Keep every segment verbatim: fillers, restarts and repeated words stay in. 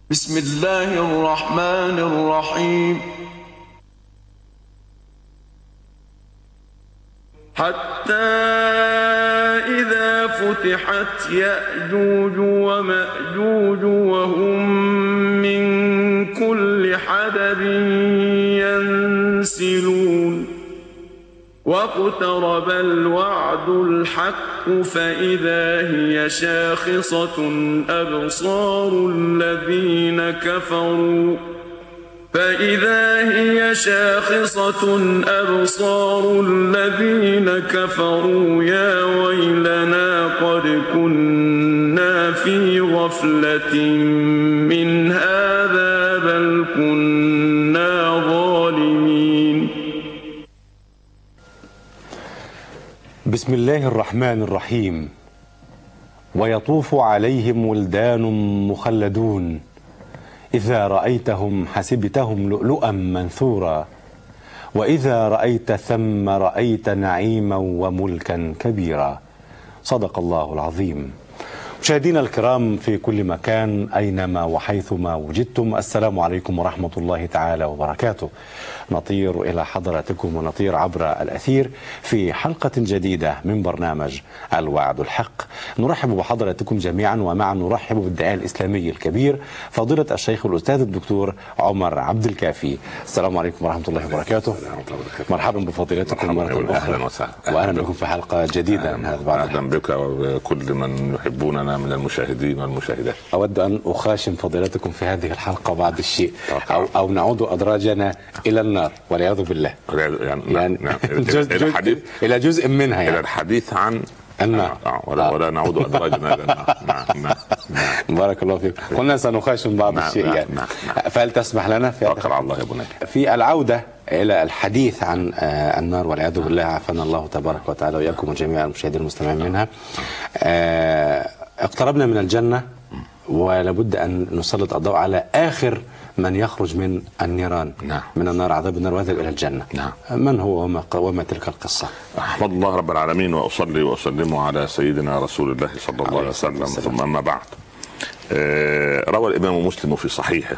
بسم الله الرحمن الرحيم. حتى إذا فتحت يأجوج ومأجوج وهم من كل حدب ينسلون واقترب الوعد الحق فإذا هي شاخصة أبصار الذين كفروا فإذا هي شاخصة أبصار الذين كفروا يا ويلنا قد كنا في غفلة من هذا بل كنا ظالمين. بسم الله الرحمن الرحيم. ويطوف عليهم ولدان مخلدون إذا رأيتهم حسبتهم لؤلؤا منثورا وإذا رأيت ثم رأيت نعيما وملكا كبيرا. صدق الله العظيم. مشاهدينا الكرام في كل مكان أينما وحيثما وجدتم، السلام عليكم ورحمة الله تعالى وبركاته. نطير إلى حضراتكم ونطير عبر الأثير في حلقة جديدة من برنامج الوعد الحق. نرحب بحضراتكم جميعا، ومعا نرحب بالداعية الإسلامي الكبير فضيلة الشيخ الأستاذ الدكتور عمر عبد الكافي. السلام عليكم ورحمة الله وبركاته. مرحبا بفضيلتكم مرة أخرى، وأهلا بكم في حلقة جديدة. أهلا بك وكل من يحبوننا من المشاهدين والمشاهدات. أود أن أخاشم فضيلتكم في هذه الحلقة بعض الشيء، أو, أو نعود أدراجنا إلى النار والعياذ بالله، يعني, يعني نعم. جزء جزء الحديث إلى جزء منها، يعني إلى الحديث عن النار آه. ولا, آه. ولا نعود أدراجنا إلى النار. نعم. نعم. نعم. بارك الله فيك. قلنا سنخاشم بعض نعم. الشيء، نعم. يعني نعم. فهل تسمح لنا في توكل على الله يا بني في العودة إلى الحديث عن النار والعياذ بالله، عافانا الله تبارك وتعالى وإياكم وجميع المشاهدين المستمعين منها. اقتربنا من الجنة ولابد أن نسلط الضوء على آخر من يخرج من النيران، نعم. من النار عذاب النار ويذهب إلى الجنة. نعم. من هو وما, وما تلك القصة؟ أحمد الله رب العالمين وأصلي وأسلم على سيدنا رسول الله صلى الله عليه وسلم، ثم أما بعد. آه روى الإمام مسلم في صحيحه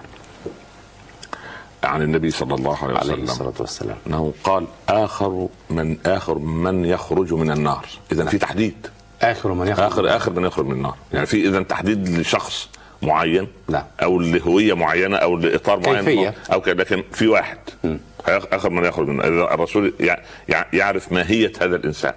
عن النبي صلى الله عليه وسلم عليه الصلاة والسلام أنه قال آخر من آخر من يخرج من النار. إذن في تحديد آخر من يخرج آخر آخر من يخرج من النار، يعني في إذن تحديد لشخص معين، لا. أو لهوية معينة أو لإطار معين أو كده، لكن في واحد م. آخر من يخرج من النار. الرسول يعرف ماهية هذا الإنسان.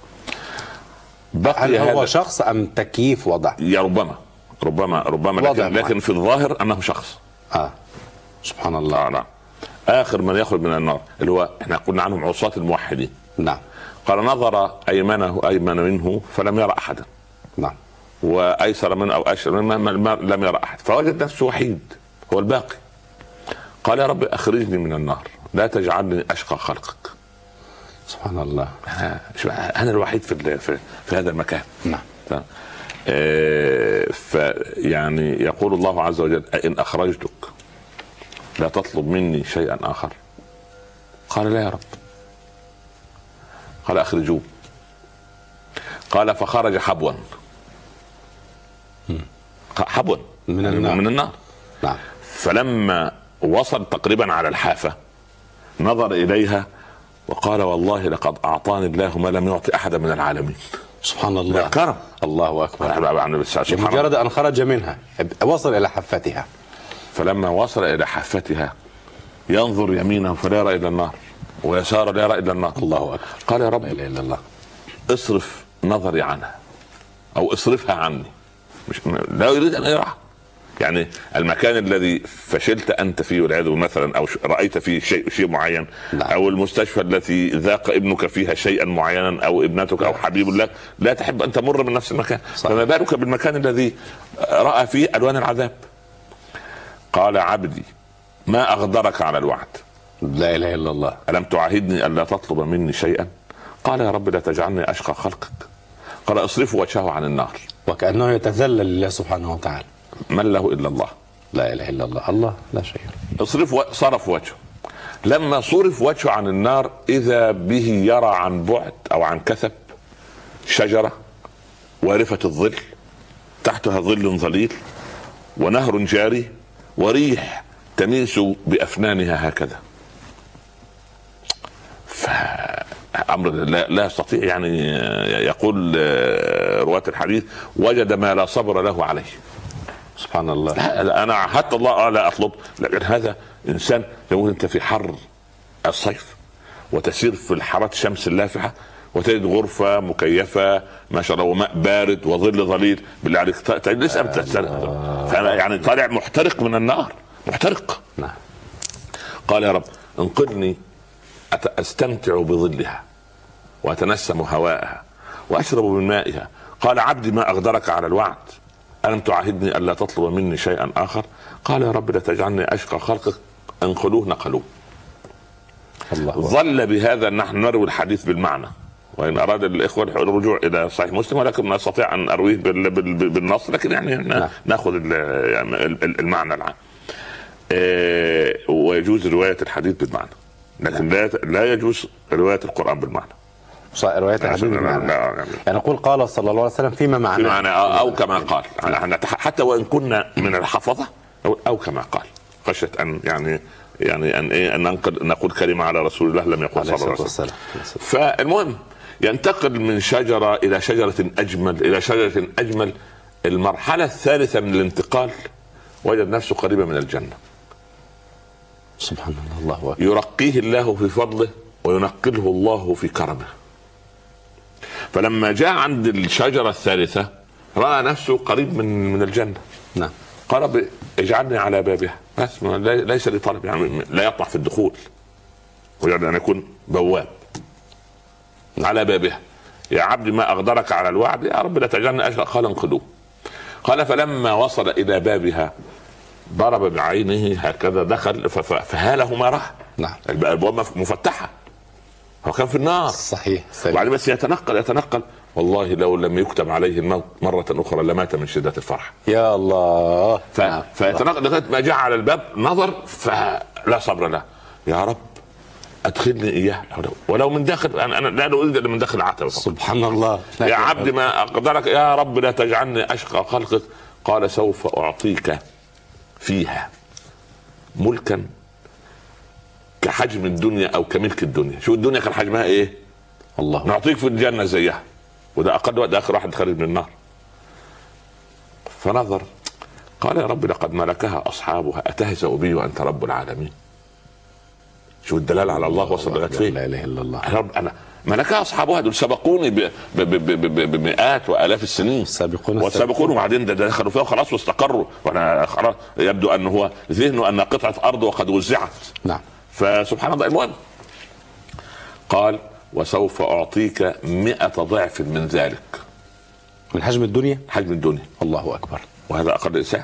هل هو شخص أم تكييف وضع؟ يا ربما ربما ربما لكن, لكن في الظاهر أنه شخص. آه سبحان الله. آه نعم. آخر من يخرج من النار اللي هو إحنا قلنا عنهم عصاة الموحدين. نعم. قال نظر أيمنه أيمن منه فلم يرى أحدا. نعم. وأيسر منه أو أشر منه لم يرى أحد، فوجد نفسه وحيد هو الباقي. قال يا رب أخرجني من النار لا تجعلني أشقى خلقك. سبحان الله. أنا الوحيد في في, في هذا المكان. نعم. آه فيعني يقول الله عز وجل إن أخرجتك لا تطلب مني شيئا آخر. قال لا يا رب. قال أخرجوه. قال فخرج حبوا حبوا من النار, من النار. نعم. فلما وصل تقريبا على الحافة نظر إليها وقال والله لقد أعطاني الله ما لم يعطي أحدا من العالمين. سبحان الله. كرم. الله أكبر. بمجرد أن خرج منها وصل إلى حافتها. فلما وصل إلى حافتها ينظر يمينه فلا يرى إلا النار ويساره لا يرى إلا النار. الله أكبر. قال يا رب لا إله إلا الله اصرف نظري عنها أو اصرفها عني. مش لا يريد أن يراها، يعني المكان الذي فشلت أنت فيه والعياذ مثلا، أو رأيت فيه شيء شيء معين، لا. أو المستشفى التي ذاق ابنك فيها شيئا معينا أو ابنتك أو حبيب لك لا تحب أن تمر من نفس المكان. صحيح. فما بالك بالمكان الذي رأى فيه ألوان العذاب. قال عبدي ما أغدرك على الوعد. لا إله إلا الله. ألم تعاهدني ألا تطلب مني شيئا؟ قال يا رب لا تجعلني أشقى خلقك. قال اصرف وجهه عن النار. وكأنه يتذلل لله سبحانه وتعالى. من له إلا الله. لا إله إلا الله. الله لا شيء. اصرف و... صرف وجهه. لما صرف وجهه عن النار إذا به يرى عن بعد أو عن كثب شجرة وارفة الظل تحتها ظل ظليل ونهر جاري وريح تميس بأفنانها هكذا. فأمر لا, لا يستطيع يعني. يقول رواة الحديث وجد ما لا صبر له عليه. سبحان الله. لا أنا عهدت الله لا أطلب، لكن هذا إنسان يقول أنت في حر الصيف وتسير في الحارات الشمس اللافحة وتجد غرفة مكيفة ما شاء الله وماء بارد وظل ظليل، بالله عليك تجلس أم تستريح؟ يعني طالع محترق من النار، محترق. نعم. قال يا رب انقذني استمتع بظلها واتنسم هواءها واشرب من مائها. قال عبدي ما اغدرك على الوعد، الم تعاهدني الا تطلب مني شيئا اخر؟ قال يا رب لا تجعلني اشقى خلقك، انقلوه نقلوه. الله. ظل بهذا نحن نروي الحديث بالمعنى، وان اراد الاخوه الرجوع الى صحيح مسلم، ولكن لا استطيع ان ارويه بالنص، لكن يعني ناخذ المعنى العام. ويجوز روايه الحديث بالمعنى، لكن لا لا يجوز روايه القران بالمعنى. روايه الحديث بالمعنى يعني نقول قال صلى الله عليه وسلم فيما معناه، فيما معناه او كما قال، حتى وان كنا من الحفظه او كما قال، خشيه ان يعني يعني ان ايه ان ننقل نقول كلمه على رسول الله لم يقل صلى الله عليه وسلم. فالمهم ينتقل من شجره الى شجره اجمل الى شجره اجمل. المرحله الثالثه من الانتقال وجد نفسه قريبا من الجنه. سبحان الله. الله أكبر. يرقيه الله في فضله وينقله الله في كرمه. فلما جاء عند الشجره الثالثه راى نفسه قريب من من الجنه. نعم. قال رب اجعلني على بابها، بس ليس لي طلب، يعني لا يطمع في الدخول، ويريد ان يكون بواب على بابها. يا عبدي ما اغدرك على الوعد، يا رب لا تجعلني اشقى. قال انقذوه. قال فلما وصل الى بابها ضرب بعينه هكذا، دخل فهاله ما راه. نعم. الابواب مفتحه، هو كان في النار. صحيح. وبعدين بس يتنقل يتنقل والله لو لم يكتب عليه الموت مرة أخرى لمات من شدة الفرح. يا الله. ف... فيتنقل لغاية ما جاء على الباب نظر فلا صبر له. يا رب أدخلني إياه ولو من داخل، أنا, أنا لا أريد إلا من داخل العتبة. سبحان الله. يا عبد ما أقدرك، يا رب لا تجعلني أشقى خلقك. قال سوف أعطيك فيها ملكا كحجم الدنيا أو كملك الدنيا. شو الدنيا كان حجمها إيه؟ الله. نعطيك في الجنة زيها، وده أقل وقت آخر واحد خارج من النار. فنظر قال يا رب لقد ملكها أصحابها أتهزأ بي وأنت رب العالمين. شو الدلال على الله وصل لغاية فين؟ لا إله إلا الله. يا رب أنا ملكها أصحابها، دول سبقوني ب... ب... ب... ب... بمئات وآلاف السنين. السابقون والسابقون، وبعدين ده دخلوا فيها وخلاص واستقروا، وأنا خلاص يبدو أنه هو ذهنه أن قطعة أرض وقد وزعت. نعم. فسبحان الله. المهم قال وسوف أعطيك مئة ضعف من ذلك، من حجم الدنيا. حجم الدنيا. الله أكبر. وهذا أقل الإنسان.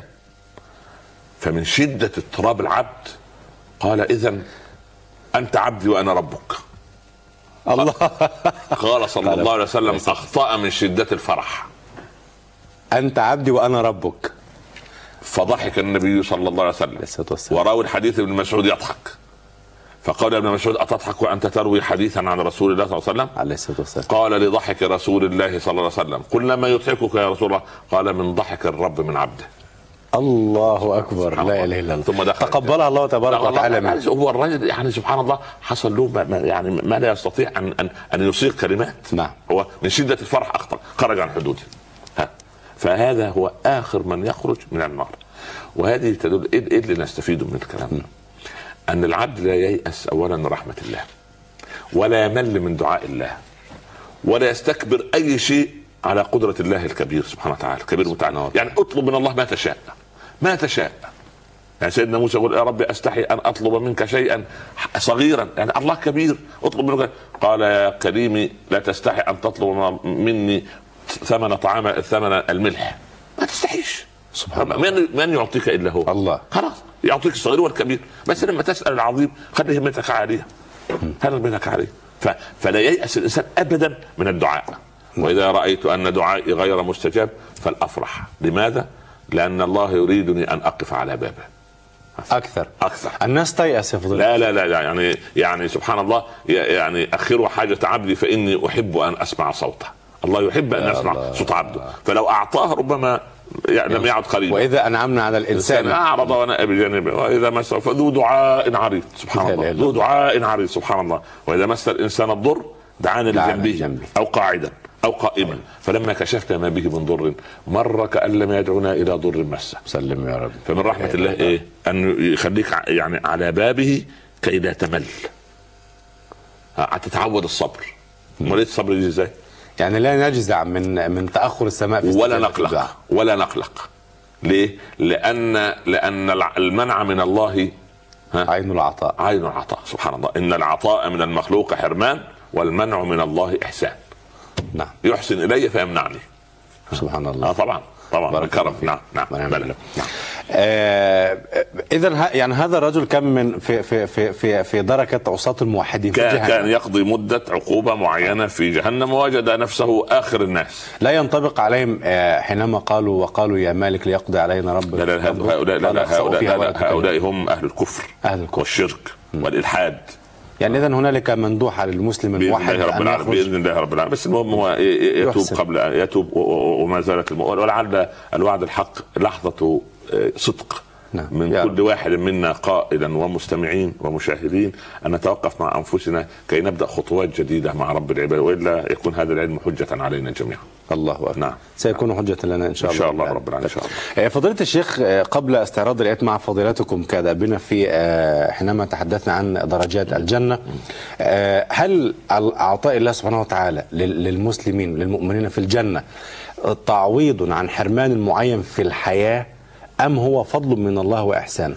فمن شدة اضطراب العبد قال إذن أنت عبدي وأنا ربك. الله. قال صلى الله عليه وسلم أخطأ من شدة الفرح. أنت عبدي وأنا ربك. فضحك النبي صلى الله عليه وسلم وراوي الحديث ابن مسعود يضحك، فقال ابن مسعود أتضحك وأنت تروي حديثا عن رسول الله صلى الله عليه وسلم؟ عليه الصلاة والسلام. قال لضحك رسول الله صلى الله عليه وسلم. قلنا ما يضحكك يا رسول الله؟ قال من ضحك الرب من عبده. الله أكبر. لا إله إلا الله. ثم دخل تقبلها الله تبارك وتعالى منه. هو الرجل يعني سبحان الله حصل له ما يعني ما لا يستطيع أن أن أن يصيغ كلمات. نعم. هو من شدة الفرح أخطأ، خرج عن حدوده. ها. فهذا هو آخر من يخرج من النار. وهذه تدل إيه اللي نستفيده من الكلام ده؟ أن العبد لا ييأس أولا من رحمة الله، ولا يمل من دعاء الله، ولا يستكبر أي شيء على قدرة الله الكبير سبحانه وتعالى، الكبير متعال. يعني اطلب من الله ما تشاء ما تشاء. يعني سيدنا موسى يقول يا رب أستحي أن أطلب منك شيئا صغيرا، يعني الله كبير اطلب منك. قال يا كريمي لا تستحي أن تطلب مني ثمن طعام ثمن الملح، ما تستحيش. سبحان الله. من من يعطيك الا هو الله. خلاص يعطيك الصغير والكبير، بس لما تسال العظيم خلي همتك عاليه، خلي همتك عاليه. فلا ييأس الانسان ابدا من الدعاء. واذا رايت ان دعائي غير مستجاب فالافرح. لماذا؟ لان الله يريدني ان اقف على بابه اكثر اكثر. الناس تيأس يفضل. لا لا لا يعني يعني سبحان الله. يعني اخروا حاجه عبدي فاني احب ان اسمع صوته. الله يحب ان يسمع صوت عبده، فلو اعطاه ربما لم يعد قريبا. واذا انعمنا على الانسان اعرض ونأى بجانبه واذا مسه فذو دعاء عريض سبحان الله، ذو دعاء عريض سبحان الله. واذا مس الانسان الضر دعانا لجنبه او قاعدا او قائما فلما كشفنا ما به من ضر مر كأن لم يدعنا الى ضر مسه. سلم يا رب. فمن رحمه الله ايه ان يخليك يعني على بابه كي لا تمل، هتتعود الصبر. مريت الصبر دي ازاي؟ يعني لا نجزع من من تاخر السماء في ولا نقلق ولا نقلق. ليه؟ لان لان المنع من الله عين العطاء. عين العطاء سبحان الله. ان العطاء من المخلوق حرمان والمنع من الله احسان. نعم. يحسن الي فيمنعني. سبحان الله. اه طبعا طبعا كرم. نعم نعم نعم. آه اذا يعني هذا الرجل كان من في في في في في دركه عصاة الموحدين، كان, كان يقضي مده عقوبه معينه في جهنم ووجد نفسه اخر الناس. لا ينطبق عليهم آه حينما قالوا وقالوا يا مالك ليقضي علينا ربك. لا لا هؤلاء لا لا هؤلاء, هؤلاء هم اهل الكفر اهل الكفر والشرك م. والالحاد. يعني اذا هنالك مندوحه للمسلم الواحد باذن الله رب العالمين. باذن الله رب العالمين. بس المهم هو يتوب قبل ان يتوب وما زالت ولعل الوعد الحق لحظه صدق. نعم. من يعني. كل واحد منا قائلا ومستمعين ومشاهدين ان نتوقف مع انفسنا كي نبدا خطوات جديده مع رب العباد، والا يكون هذا العلم حجه علينا جميعا. الله اكبر. نعم. سيكون حجه لنا ان شاء الله. ان شاء الله رب العالمين ان شاء الله. فضيلة الشيخ، قبل استعراض الايات مع فضيلتكم كادبنا في حينما تحدثنا عن درجات الجنه، هل اعطاء الله سبحانه وتعالى للمسلمين للمؤمنين في الجنه تعويض عن حرمان معين في الحياه أم هو فضل من الله وإحسان؟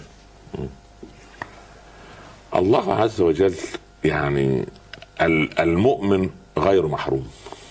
الله عز وجل يعني المؤمن غير محروم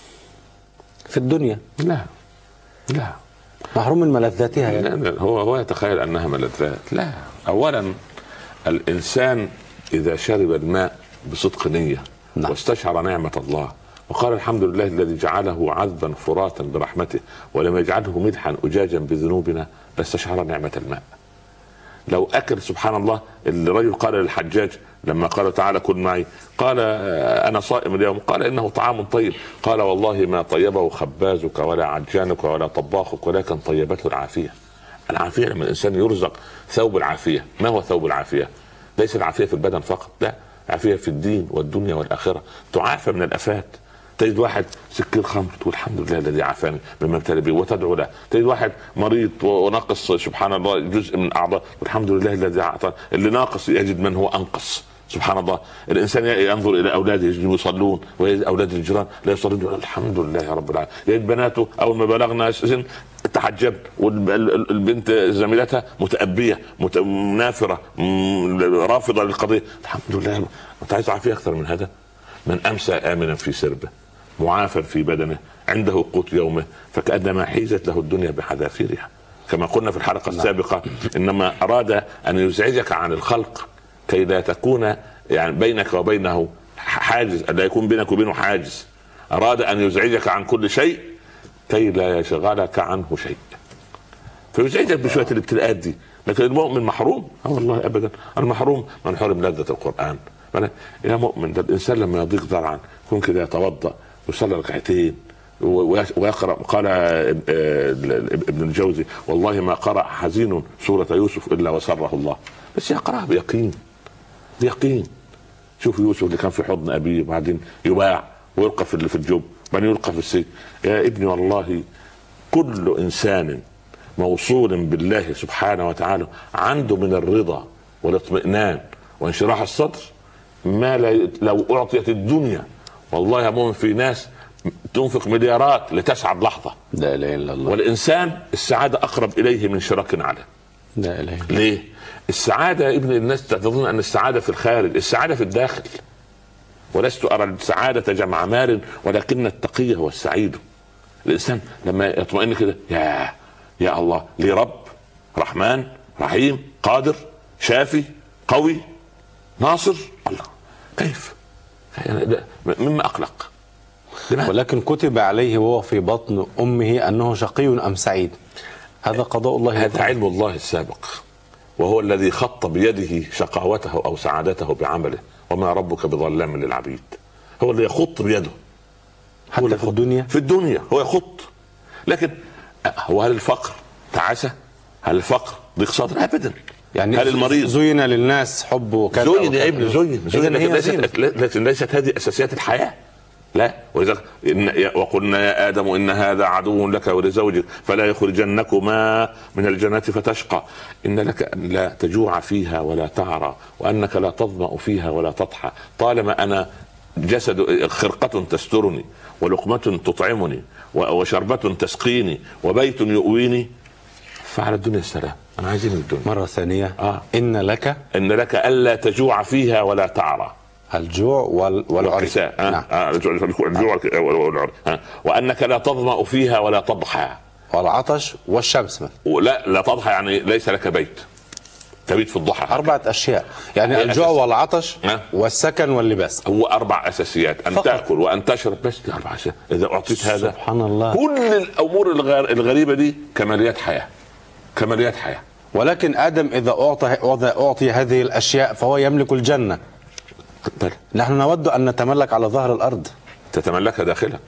في الدنيا. لا لا محروم من ملذاتها يعني. لا لا هو هو يتخيل أنها ملذات. لا، أولا الإنسان إذا شرب الماء بصدق نية نعم. واستشعر نعمة الله وقال الحمد لله الذي جعله عذبا فراتا برحمته ولم يجعله ملحا أجاجا بذنوبنا لاستشعر نعمة الماء. لو أكل سبحان الله. الرجل قال للحجاج لما قال تعالى كل معي قال أنا صائم اليوم، قال إنه طعام طيب، قال والله ما طيبه خبازك ولا عجانك ولا طباخك ولكن طيبته العافية. العافية لما الإنسان يرزق ثوب العافية. ما هو ثوب العافية؟ ليس العافية في البدن فقط، لا، عافية في الدين والدنيا والآخرة. تعافى من الآفات. تجد واحد سكين خمر تقول الحمد لله الذي عافاني مما ابتلى به وتدعو له. تجد واحد مريض وناقص سبحان الله جزء من اعضاء والحمد لله الذي اعطى. اللي ناقص يجد من هو انقص سبحان الله. الانسان ينظر الى اولاده يجدهم يصلون ويجد اولاد الجيران لا يصلون يقول الحمد لله رب العالمين. يجد بناته اول ما بلغنا سن تحجب والبنت زميلتها متأبية منافرة رافضة للقضية الحمد لله. انت عايز عافية اكثر من هذا؟ من امسى امنا في سربه معافى في بدنه عنده قوت يومه فكأنما حيزت له الدنيا بحذافيرها. كما قلنا في الحلقة السابقة انما اراد ان يزعجك عن الخلق كي لا تكون يعني بينك وبينه حاجز، لا يكون بينك وبينه حاجز. اراد ان يزعجك عن كل شيء كي لا يشغلك عنه شيء، فيزعجك بشوية الابتلاءات دي. لكن المؤمن محروم؟ اه والله ابدا. المحروم من حرم لذة القرآن. يا مؤمن ده الانسان لما يضيق ذرعا يكون كده يتوضا ويصلي ركعتين ويقرا. قال ابن الجوزي والله ما قرأ حزين سورة يوسف الا وسره الله، بس يقراها بيقين بيقين. شوف يوسف اللي كان في حضن ابيه وبعدين يباع ويلقى في الجب وبعدين يلقى في السجن. يا ابني والله كل انسان موصول بالله سبحانه وتعالى عنده من الرضا والاطمئنان وانشراح الصدر ما لو اعطيت الدنيا. والله يا مؤمن في ناس تنفق مليارات لتسعد لحظة. لا اله الا الله. والانسان السعادة اقرب اليه من شراك عليه. لا اله. ليه؟ السعادة يا ابن الناس تظن ان السعادة في الخارج، السعادة في الداخل. ولست ارى السعادة جمع مال ولكن التقي هو السعيد. الانسان لما يطمئن كده يا يا الله لي رب رحمن رحيم قادر شافي قوي ناصر. الله كيف مما أقلق. ولكن كتب عليه وهو في بطن أمه أنه شقي أم سعيد. هذا قضاء الله. هذا علم الله السابق وهو الذي خط بيده شقاوته أو سعادته بعمله. وما ربك بظلام للعبيد. هو اللي يخط بيده حتى في الدنيا. في الدنيا هو يخط. لكن هو هل الفقر تعاسه؟ هل الفقر ضيق صدر؟ ابدا. يعني هل المريض زين للناس حبه كذا؟ زين يا ابني، زين زين، لكن ليست, ليست, ليست هذه اساسيات الحياه. لا، ولذلك وقلنا يا ادم ان هذا عدو لك ولزوجك فلا يخرجنكما من الجنه فتشقى، ان لك ان لا تجوع فيها ولا تعرى، وانك لا تظمأ فيها ولا تضحى، طالما انا جسد خرقه تسترني ولقمه تطعمني وشربه تسقيني وبيت يؤويني، فعلى الدنيا السلام. انا عايزين الدنيا. مره ثانيه آه. ان لك ان لك الا تجوع فيها ولا تعرى، الجوع والعري. آه. نعم. آه. الجوع والعري. آه. وانك لا تظمأ فيها ولا تضحى، والعطش والشمس. لا لا تضحى يعني ليس لك بيت تبيت في الضحى. أربعة أشياء يعني الجوع أساس. والعطش أه؟ والسكن واللباس، هو أربع أساسيات. أن فقط. تأكل وأن تشرب، بس أربع أشياء. إذا أعطيت هذا سبحان الله، كل الأمور الغريبة دي كماليات حياة، كماليات حياة. ولكن آدم إذا أعطي أعطي هذه الأشياء فهو يملك الجنة. بل. نحن نود أن نتملك على ظهر الأرض. تتملكها داخلك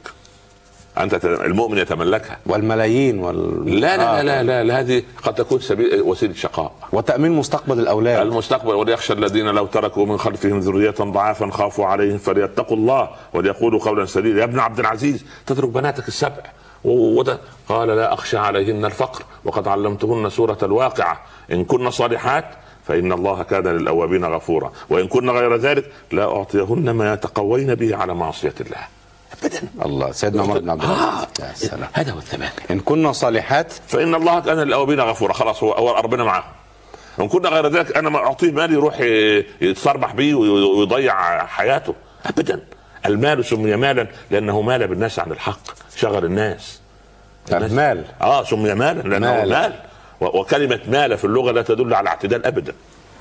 أنت، المؤمن يتملكها. والملايين وال... لا لا, آه. لا لا لا هذه قد تكون سبيل وسيلة شقاء وتأمين مستقبل الأولاد. المستقبل. وليخشى الذين لو تركوا من خلفهم ذرية ضعافا خافوا عليهم فليتقوا الله وليقولوا قولا سديدا. يا ابن عبد العزيز تترك بناتك السبع وده قال لا أخشى عليهن الفقر وقد علمتهن سورة الواقعة إن كن صالحات فإن الله كان للأوابين غفورا وإن كن غير ذلك لا أعطيهن ما يتقوين به على معصية الله ابدا. الله سيدنا عمر بن عبد العزيز. آه. يا سلام. هذا هو الثبات. ان كنا صالحات فان الله كان للاوابين غفورا. خلاص هو, هو ربنا معاه. ان كنا غير ذلك انا ما اعطيه مالي يروح يتصربح به ويضيع حياته ابدا. المال سمي مالا لانه مال بالناس عن الحق، شغل الناس. الناس مال اه سمي مالا لانه مال, مال. وكلمه مال في اللغه لا تدل على اعتدال ابدا.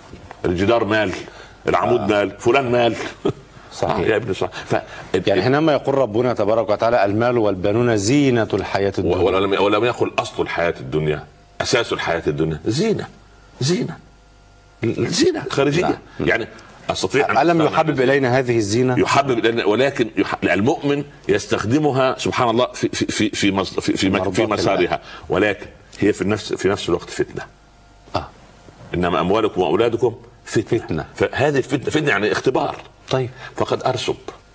الجدار مال، العمود آه. مال، فلان مال. صحيح يا ابن صح. ف... يعني حينما يقول ربنا تبارك وتعالى المال والبنون زينة الحياة الدنيا، ولم ولم يقل أصل الحياة الدنيا، أساس الحياة الدنيا، زينة زينة زينة خارجية. نعم. يعني أستطيع ألم يحبب إلينا هذه الزينة؟ يحبب إلينا، ولكن يحب... المؤمن يستخدمها سبحان الله في في في في مص... في, في, مك... في مسارها، ولكن هي في نفس في نفس الوقت فتنة. آه. إنما أموالكم وأولادكم فتنة. فتنة. فهذه الفتنة فتنة يعني اختبار. طيب فقد أرسب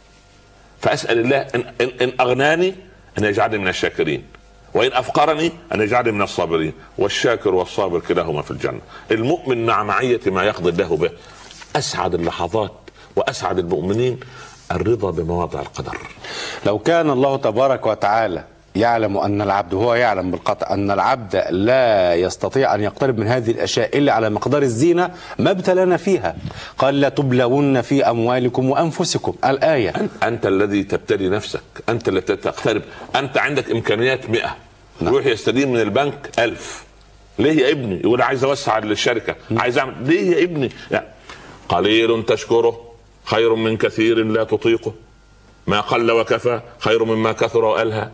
فأسأل الله إن, إن, إن أغناني أن يجعلني من الشاكرين وإن أفقرني أن يجعلني من الصابرين، والشاكر والصابر كلاهما في الجنة. المؤمن مع معية ما يقضي الله به. أسعد اللحظات وأسعد المؤمنين الرضا بمواضع القدر. لو كان الله تبارك وتعالى يعلم أن العبد، هو يعلم بالقطع أن العبد لا يستطيع أن يقترب من هذه الأشياء إلا على مقدار الزينة ما ابتلانا فيها. قال لا تبلون في أموالكم وأنفسكم الآية. أنت الذي تبتلي نفسك، أنت الذي تقترب. أنت عندك إمكانيات مئة، نعم. روح يستدين من البنك ألف. ليه يا ابني؟ يقول عايز أوسع للشركة، عايز أعمل. ليه يا ابني؟ يعني قليل تشكره خير من كثير لا تطيقه، ما قل وكفى خير مما كثر وألهى،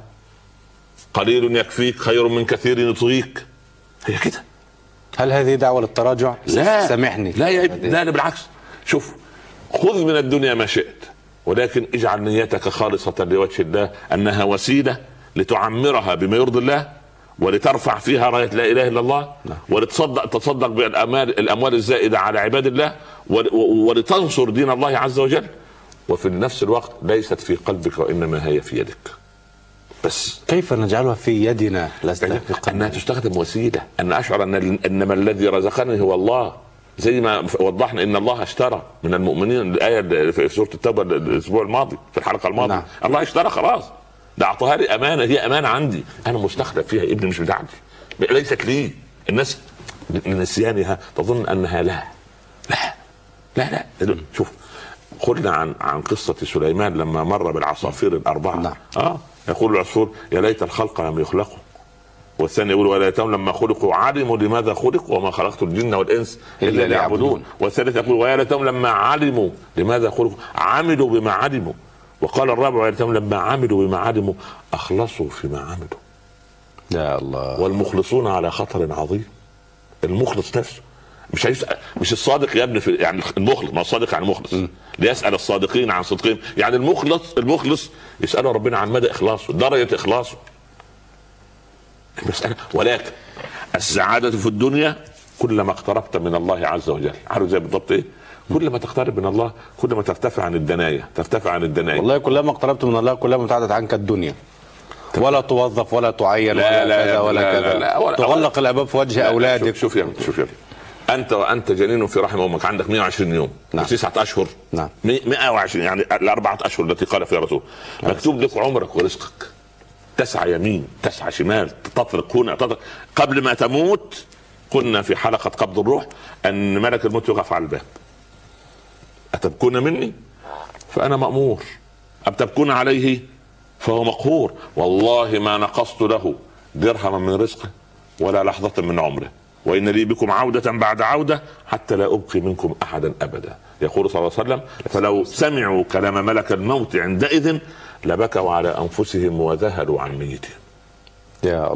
قليل يكفيك خير من كثير يطغيك. هي كده. هل هذه دعوة للتراجع؟ لا سامحني. لا يا ابني، لا, لا بالعكس. شوف، خذ من الدنيا ما شئت، ولكن اجعل نيتك خالصة لوجه الله، أنها وسيلة لتعمرها بما يرضي الله، ولترفع فيها راية لا إله إلا الله، ولتصدق تصدق بالأموال الأموال الزائدة على عباد الله، ولتنصر دين الله عز وجل، وفي نفس الوقت ليست في قلبك وإنما هي في يدك. بس كيف نجعلها في يدنا؟ أنها تستخدم وسيلة، أن أشعر أن إنما الذي رزقني هو الله، زي ما وضحنا إن الله اشترى من المؤمنين. الآية في سورة التوبة الأسبوع الماضي في الحلقة الماضية. نعم. الله اشترى خلاص، ده أعطاها لي أمانة، هي أمانة عندي أنا مستخدم فيها، ابني مش بتاعتي، ليست لي. الناس لنسيانها تظن أنها لا لا لا لا. شوف، قلنا عن عن قصة سليمان لما مر بالعصافير الأربعة. نعم. آه يقول العصفور يا ليت الخلق لم يخلقوا، والثاني يقول ولا ليتهم لما خلقوا علموا لماذا خلقوا وما خلقت الجن والانس الا ليعبدون، والثالث يقول ويا ليتهم لما علموا لماذا خلقوا عملوا بما علموا، وقال الرابع ويا ليتهم لما عملوا بما علموا اخلصوا فيما عملوا. يا الله. والمخلصون على خطر عظيم. المخلص نفسه مش عايز، مش الصادق يا ابني، في يعني المخلص، ما الصادق يعني مخلص. م. ليسأل الصادقين عن صدقهم، يعني المخلص المخلص يسأله ربنا عن مدى إخلاصه، درجة إخلاصه المسألة. ولكن السعادة في الدنيا كلما اقتربت من الله عز وجل. عارف زي بالضبط ايه؟ كل ما تقترب من الله كل ما ترتفع عن الدنايا، ترتفع عن الدنايا. والله كلما اقتربت من الله كلما ابتعدت عنك الدنيا، ولا توظف ولا تعين لا ولا لا كذا ولا لا كذا، لا لا ولا تغلق الابواب في وجه اولادك. شوف يا شوف يا انت وانت جنين في رحم امك عندك مئة وعشرين يوم، نعم. تسعة اشهر، نعم. مئة وعشرين يعني الاربعه اشهر التي قال فيها الرسول، نعم. مكتوب لك عمرك ورزقك، تسعى يمين تسعى شمال، تطرق هنا تطرق. قبل ما تموت قلنا في حلقه قبض الروح ان ملك الموت يقف على الباب. أتبكون مني فأنا مأمور، أم تبكون عليه فهو مقهور. والله ما نقصت له درهما من رزقه ولا لحظة من عمره، وإن لي بكم عودة بعد عودة حتى لا أبقي منكم أحدا أبدا. يقول صلى الله عليه وسلم: فلو سمعوا كلام ملك الموت عندئذ لبكوا على أنفسهم وذهلوا عن ميتهم. يا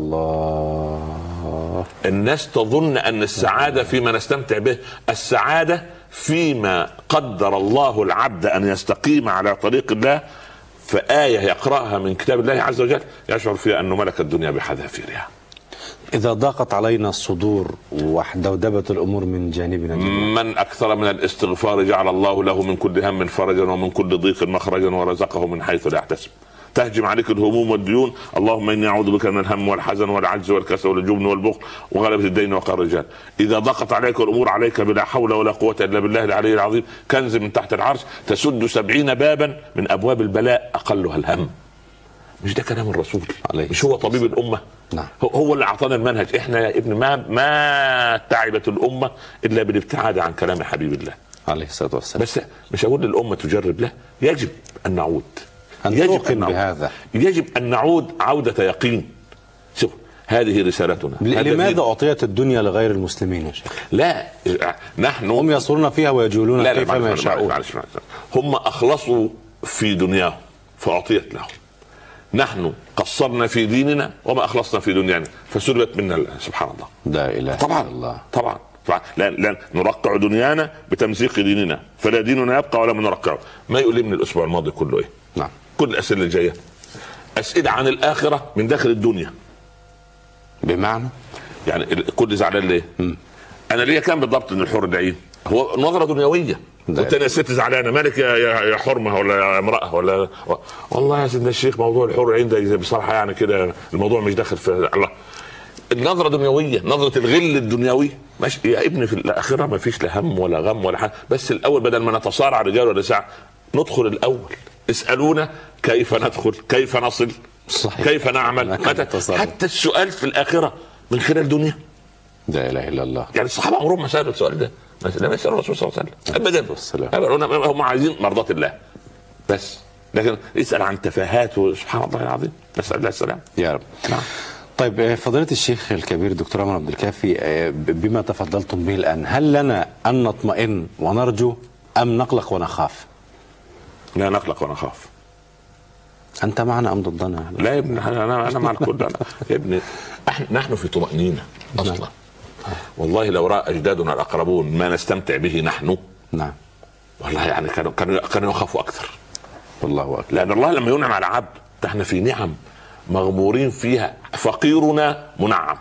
الله. الناس تظن أن السعادة فيما نستمتع به، السعادة فيما قدر الله العبد أن يستقيم على طريق الله. فآية يقرأها من كتاب الله عز وجل يشعر فيها أنه ملك الدنيا بحذافيرها. إذا ضاقت علينا الصدور وحدودبت الأمور من جانبنا جميعا، من أكثر من الاستغفار جعل الله له من كل هم فرجا ومن كل ضيق مخرجا ورزقه من حيث لا يحتسب. تهجم عليك الهموم والديون، اللهم إني أعوذ بك من الهم والحزن والعجز والكسل والجبن والبخل وغلبة الدين وقهر الرجال. إذا ضاقت عليك الأمور عليك بلا حول ولا قوة إلا بالله العلي العظيم، كنز من تحت العرش تسد سبعين بابا من أبواب البلاء أقلها الهم. مش ده كلام الرسول؟ مش هو طبيب الأمة؟ نعم. هو اللي أعطانا المنهج. إحنا يا ابن ما ما تعبت الأمة إلا بالابتعاد عن كلام حبيب الله عليه الصلاة والسلام. بس مش أقول للأمة تجرب، لا، يجب أن نعود، أن يجب أن نعود بهذا، يجب أن نعود عودة يقين. شوف هذه رسالتنا. لماذا أعطيت الدنيا لغير المسلمين يا شيخ؟ لا، نحن هم يصورون فيها ويجولون لا كيفما يشاءون. هم أخلصوا في دنياهم فأعطيت لهم. نحن قصرنا في ديننا وما أخلصنا في دنيانا فسلبت منا. سبحان الله. لا إله طبعا إلا الله. طبعا طبعا لا, لا نرقع دنيانا بتمزيق ديننا، فلا ديننا يبقى ولا من نرقعه. ما يؤلمني الأسبوع الماضي كله إيه؟ نعم. كل الأسئلة الجاية أسئلة عن الآخرة من داخل الدنيا. بمعنى يعني كل زعلان ليه؟ م. أنا ليه كان بالضبط إن الحور العين هو نظرة دنيوية، والتانية ست زعلانة مالك يا يا حرمة ولا يا امرأة ولا. والله يا سيدنا الشيخ موضوع الحور العين ده بصراحة يعني كده الموضوع مش داخل في الله. النظرة دنيوية، نظرة الغل الدنيوي. ماشي يا ابني، في الآخرة ما فيش لا هم ولا غم ولا حاجة. بس الأول بدل ما نتصارع رجال ونساء ندخل الأول. اسألونا كيف ندخل، كيف نصل، صحيح. كيف نعمل، متى. حتى السؤال في الآخرة من خلال دنيا. لا إله إلا الله. يعني الصحابة عمرهم ما سألوا السؤال ده، لم يسألوا الرسول صلى الله عليه وسلم أبدا. هم عايزين مرضات الله بس، لكن يسأل عن تفاهات. سبحان الله العظيم، نسأل الله السلام يا رب. نعم. طيب فضيلة الشيخ الكبير دكتور عمر عبد الكافي، بما تفضلتم به الآن، هل لنا أن نطمئن ونرجو أم نقلق ونخاف؟ لا، نقلق ونخاف. أنت معنا أم ضدنا؟ لا يا ابني، أنا أنا مع الكل. يا ابني نحن في طمأنينة أصلا. والله لو رأى أجدادنا الأقربون ما نستمتع به نحن، نعم، والله يعني كانوا كانوا كانوا يخافوا أكثر. والله أكبر. لأن الله لما ينعم على عبد، احنا في نعم مغمورين فيها، فقيرنا منعم.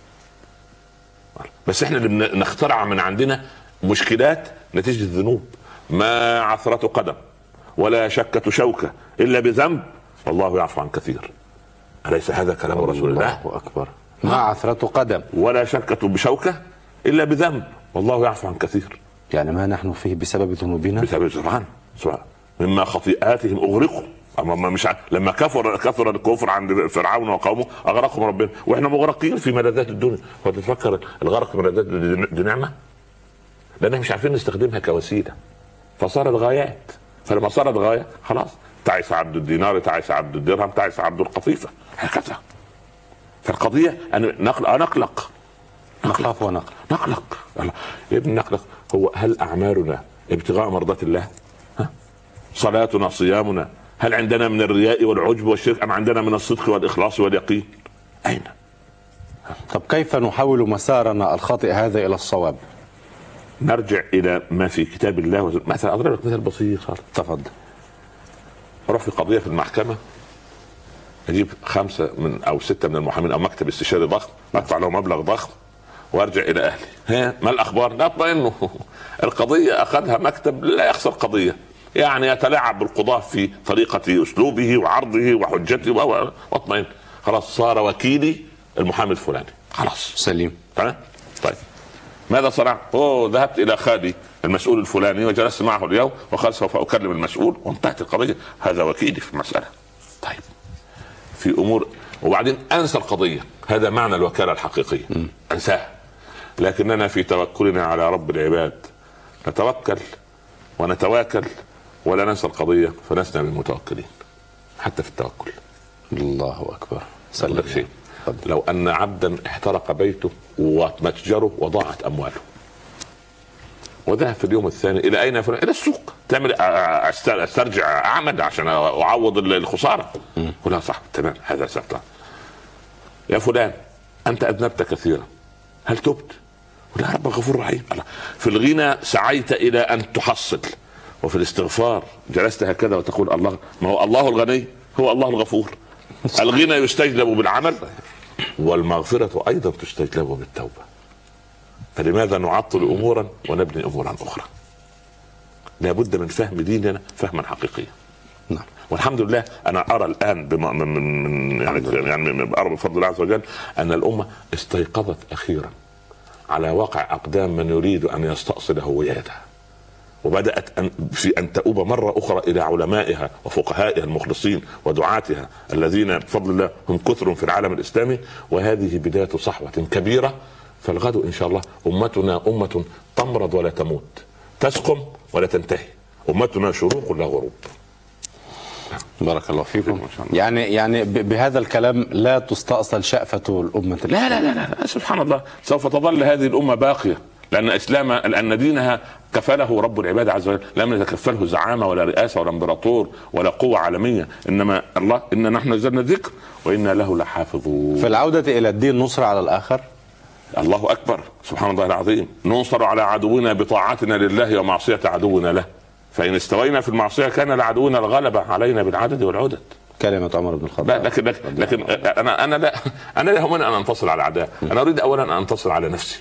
بس احنا اللي نخترع من عندنا مشكلات نتيجة الذنوب. ما عثرة قدم ولا شكة شوكة إلا بذنب والله يعفو عن كثير. أليس هذا كلام رسول الله؟ الله أكبر. ما عثرة قدم ولا شكة بشوكة إلا بذنب والله يعفو عن كثير. يعني ما نحن فيه بسبب ذنوبنا، بسبب سبحان مما خطيئاتهم أغرقوا. أما مش ع... لما كفر كثر الكفر عند فرعون وقومه أغرقهم ربنا، وإحنا مغرقين في ملذات الدنيا. فتفكر الغرق في ملذات دي نعمة؟ لأننا مش عارفين نستخدمها كوسيلة، فصارت غايات. فلما صارت غاية خلاص، تعس عبد الدينار، تعس عبد الدرهم، تعس عبد القطيفة، هكذا. فالقضية أن نقلق نقلق نخاف ونقلق نقلق يا ابن نقلق. هو هل أعمالنا ابتغاء مرضات الله؟ ها؟ صلاتنا، صيامنا، هل عندنا من الرياء والعجب والشرك أم عندنا من الصدق والإخلاص واليقين؟ أين؟ طب كيف نحول مسارنا الخاطئ هذا إلى الصواب؟ نرجع إلى ما في كتاب الله. مثلا أضرب لك مثال بسيط. تفضل. أروح في قضية في المحكمة، أجيب خمسة من أو ستة من المحامين أو مكتب استشاري ضخم، أدفع له مبلغ ضخم وارجع الى اهلي. ها ما الاخبار؟ لا اطمئنوا القضيه اخذها مكتب لا يخسر قضيه، يعني يتلاعب بالقضاة في طريقة اسلوبه وعرضه وحجته واطمئن. خلاص صار وكيلي المحامي الفلاني، خلاص سليم. تمام. طيب ماذا صنعت؟ اوه ذهبت الى خالي المسؤول الفلاني وجلست معه اليوم وقال سوف اكلم المسؤول وانتهت القضيه، هذا وكيلي في المساله. طيب في امور وبعدين انسى القضيه، هذا معنى الوكاله الحقيقيه، انساها. لكننا في توكلنا على رب العباد نتوكل ونتواكل ولا ننسى القضيه فلسنا بالمتوكلين حتى في التوكل. الله اكبر. سلك شيء، لو ان عبدا احترق بيته ومتجره وضاعت امواله وذهب في اليوم الثاني الى اين؟ الى السوق، تعمل استرجع اعمل عشان اعوض الخساره. قلها صح تمام هذا سبب. يا فلان انت اذنبت كثيرا هل تبت؟ قل يا رب غفور رحيم. في الغنى سعيت الى ان تحصل، وفي الاستغفار جلست هكذا وتقول الله، ما هو الله الغني هو الله الغفور. الغنى يستجلب بالعمل والمغفرة ايضا تستجلب بالتوبة، فلماذا نعطل امورا ونبني امورا اخرى؟ لابد من فهم ديننا فهما حقيقيا. نعم. والحمد لله انا ارى الان بما من من يعني يعني ارى بفضل الله عز وجل ان الامه استيقظت اخيرا على واقع اقدام من يريد ان يستأصل هويتها، وبدأت أن في أن تؤوب مرة أخرى إلى علمائها وفقهائها المخلصين ودعاتها الذين بفضل الله هم كثر في العالم الإسلامي. وهذه بداية صحوة كبيرة، فالغد إن شاء الله أمتنا أمة تمرض ولا تموت، تسقم ولا تنتهي، أمتنا شروق لا غروب. بارك الله فيكم. يعني يعني بهذا الكلام لا تستأصل شأفة الأمة. لا لا لا لا سبحان الله، سوف تظل هذه الأمة باقية، لأن إسلام لأن دينها كفله رب العباد عز وجل، لم يتكفله زعامة ولا رئاسة ولا امبراطور ولا قوة عالمية، إنما الله إن نحن نزلنا الذكر وإنا له لحافظون. فالعودة إلى الدين نصرة على الآخر. الله أكبر سبحان الله العظيم. ننصر على عدونا بطاعتنا لله ومعصية عدونا له، فإن استوينا في المعصية كان لعدونا الغلبة علينا بالعدد والعدد. كلمة عمر بن الخطاب. لكن لكن, لكن أنا أنا لا أنا لا يهمني أن أنتصر على أعداء، أنا أريد أولا أن أنتصر على نفسي،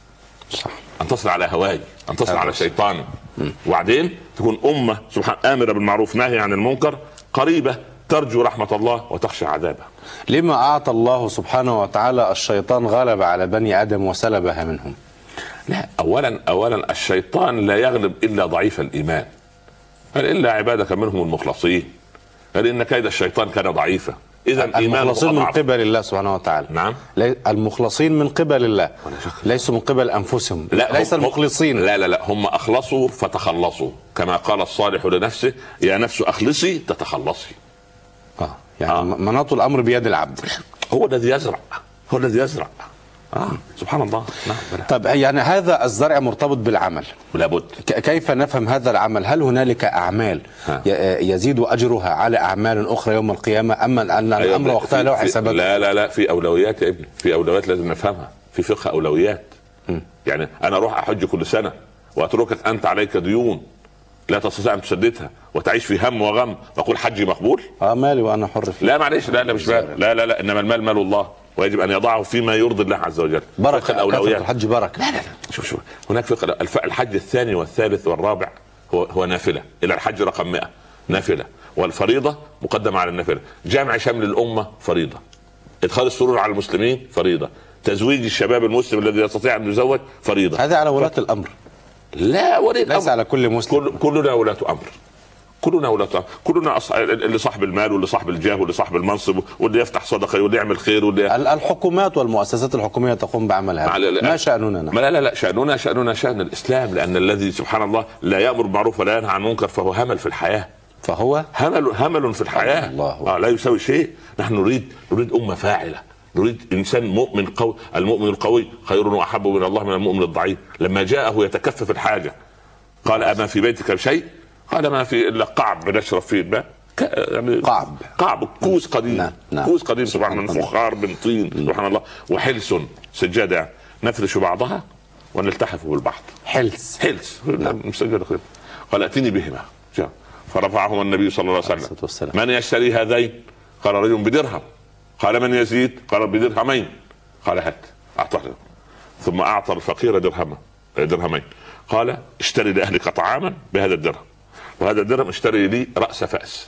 صح. انتصر على هواي، انتصر على شيطاني، وبعدين تكون امه سبحان امره بالمعروف ناهيه عن المنكر، قريبه ترجو رحمه الله وتخشى عذابه. لما اعطى الله سبحانه وتعالى الشيطان غلب على بني ادم وسلبها منهم؟ لا اولا اولا الشيطان لا يغلب الا ضعيف الايمان، قال الا عبادك منهم المخلصين، قال ان كيد الشيطان كان ضعيفا. إذا المخلصين من قبل الله سبحانه وتعالى. نعم. المخلصين من قبل الله ليسوا من قبل أنفسهم. لا ليس المخلصين. لا لا لا هم أخلصوا فتخلصوا، كما قال الصالح لنفسه يا نفس أخلصي تتخلصي. آه. يعني آه. مناط الأمر بيد العبد. هو الذي يزرع، هو الذي يزرع. آه. سبحان الله. نعم. طب يعني هذا الزرع مرتبط بالعمل لابد. كيف نفهم هذا العمل؟ هل هنالك أعمال ها. يزيد أجرها على أعمال أخرى يوم القيامة، أما أن أيوة الأمر وقتها له حسابات؟ لا لا لا في أولويات يا ابني، في أولويات لازم نفهمها، في فقه أولويات. م. يعني أنا أروح أحج كل سنة وأتركك أنت عليك ديون لا تستطيع أن تسددها وتعيش في هم وغم وأقول حجي مقبول؟ آه مالي وأنا حر فيه. لا معلش لا لا مش مال. لا لا لا إنما المال مال الله ويجب ان يضعه فيما يرضي الله عز وجل. بركه الاولويات. الحج بركه. لا لا لا شوف شوف هناك فقه الحج الثاني والثالث والرابع هو هو نافله، الى الحج رقم مئة نافله، والفريضه مقدمه على النافله. جمع شمل الامه فريضه، ادخال السرور على المسلمين فريضه، تزويج الشباب المسلم الذي يستطيع ان يزوج فريضه. هذا على ولاة ف... الامر. لا ولي ليس على كل مسلم. كل... كلنا ولاة امر، كلنا ولا كلنا أص... اللي صاحب المال واللي صاحب الجاه واللي صاحب المنصب واللي يفتح صدقه واللي يعمل خير واللي الحكومات والمؤسسات الحكوميه تقوم بعمل هذا. لا ما شأننا نحن؟ لا لا لا شأننا شأننا شأن الإسلام، لأن الذي سبحان الله لا يأمر بالمعروف ولا ينهى عن المنكر فهو همل في الحياة. فهو همل همل في الحياة. الله آه لا يساوي شيء. نحن نريد نريد أمة فاعلة، نريد إنسان مؤمن قوي. المؤمن القوي خير وأحب من الله من المؤمن الضعيف. لما جاءه يتكفف الحاجة قال أما في بيتك شيء؟ قال ما في الا قعب بنشرب فيه الماء. يعني قعب قعب كوز قديم. نعم. نعم. كوز قديم سبحان الله، فخار من طين سبحان الله، وحلس سجاده يعني نفرش بعضها ونلتحف بالبعض. حلس حلس مسجل. قال اتني بهما، فرفعهما النبي صلى الله عليه وسلم. من يشتري هذين؟ قال رجل بدرهم. قال من يزيد؟ قال بدرهمين. قال هات اعطاه. ثم اعطى الفقير درهما درهمين، قال اشتري لاهلك طعاما بهذا الدرهم، وهذا الدرهم اشتري لي راس فاس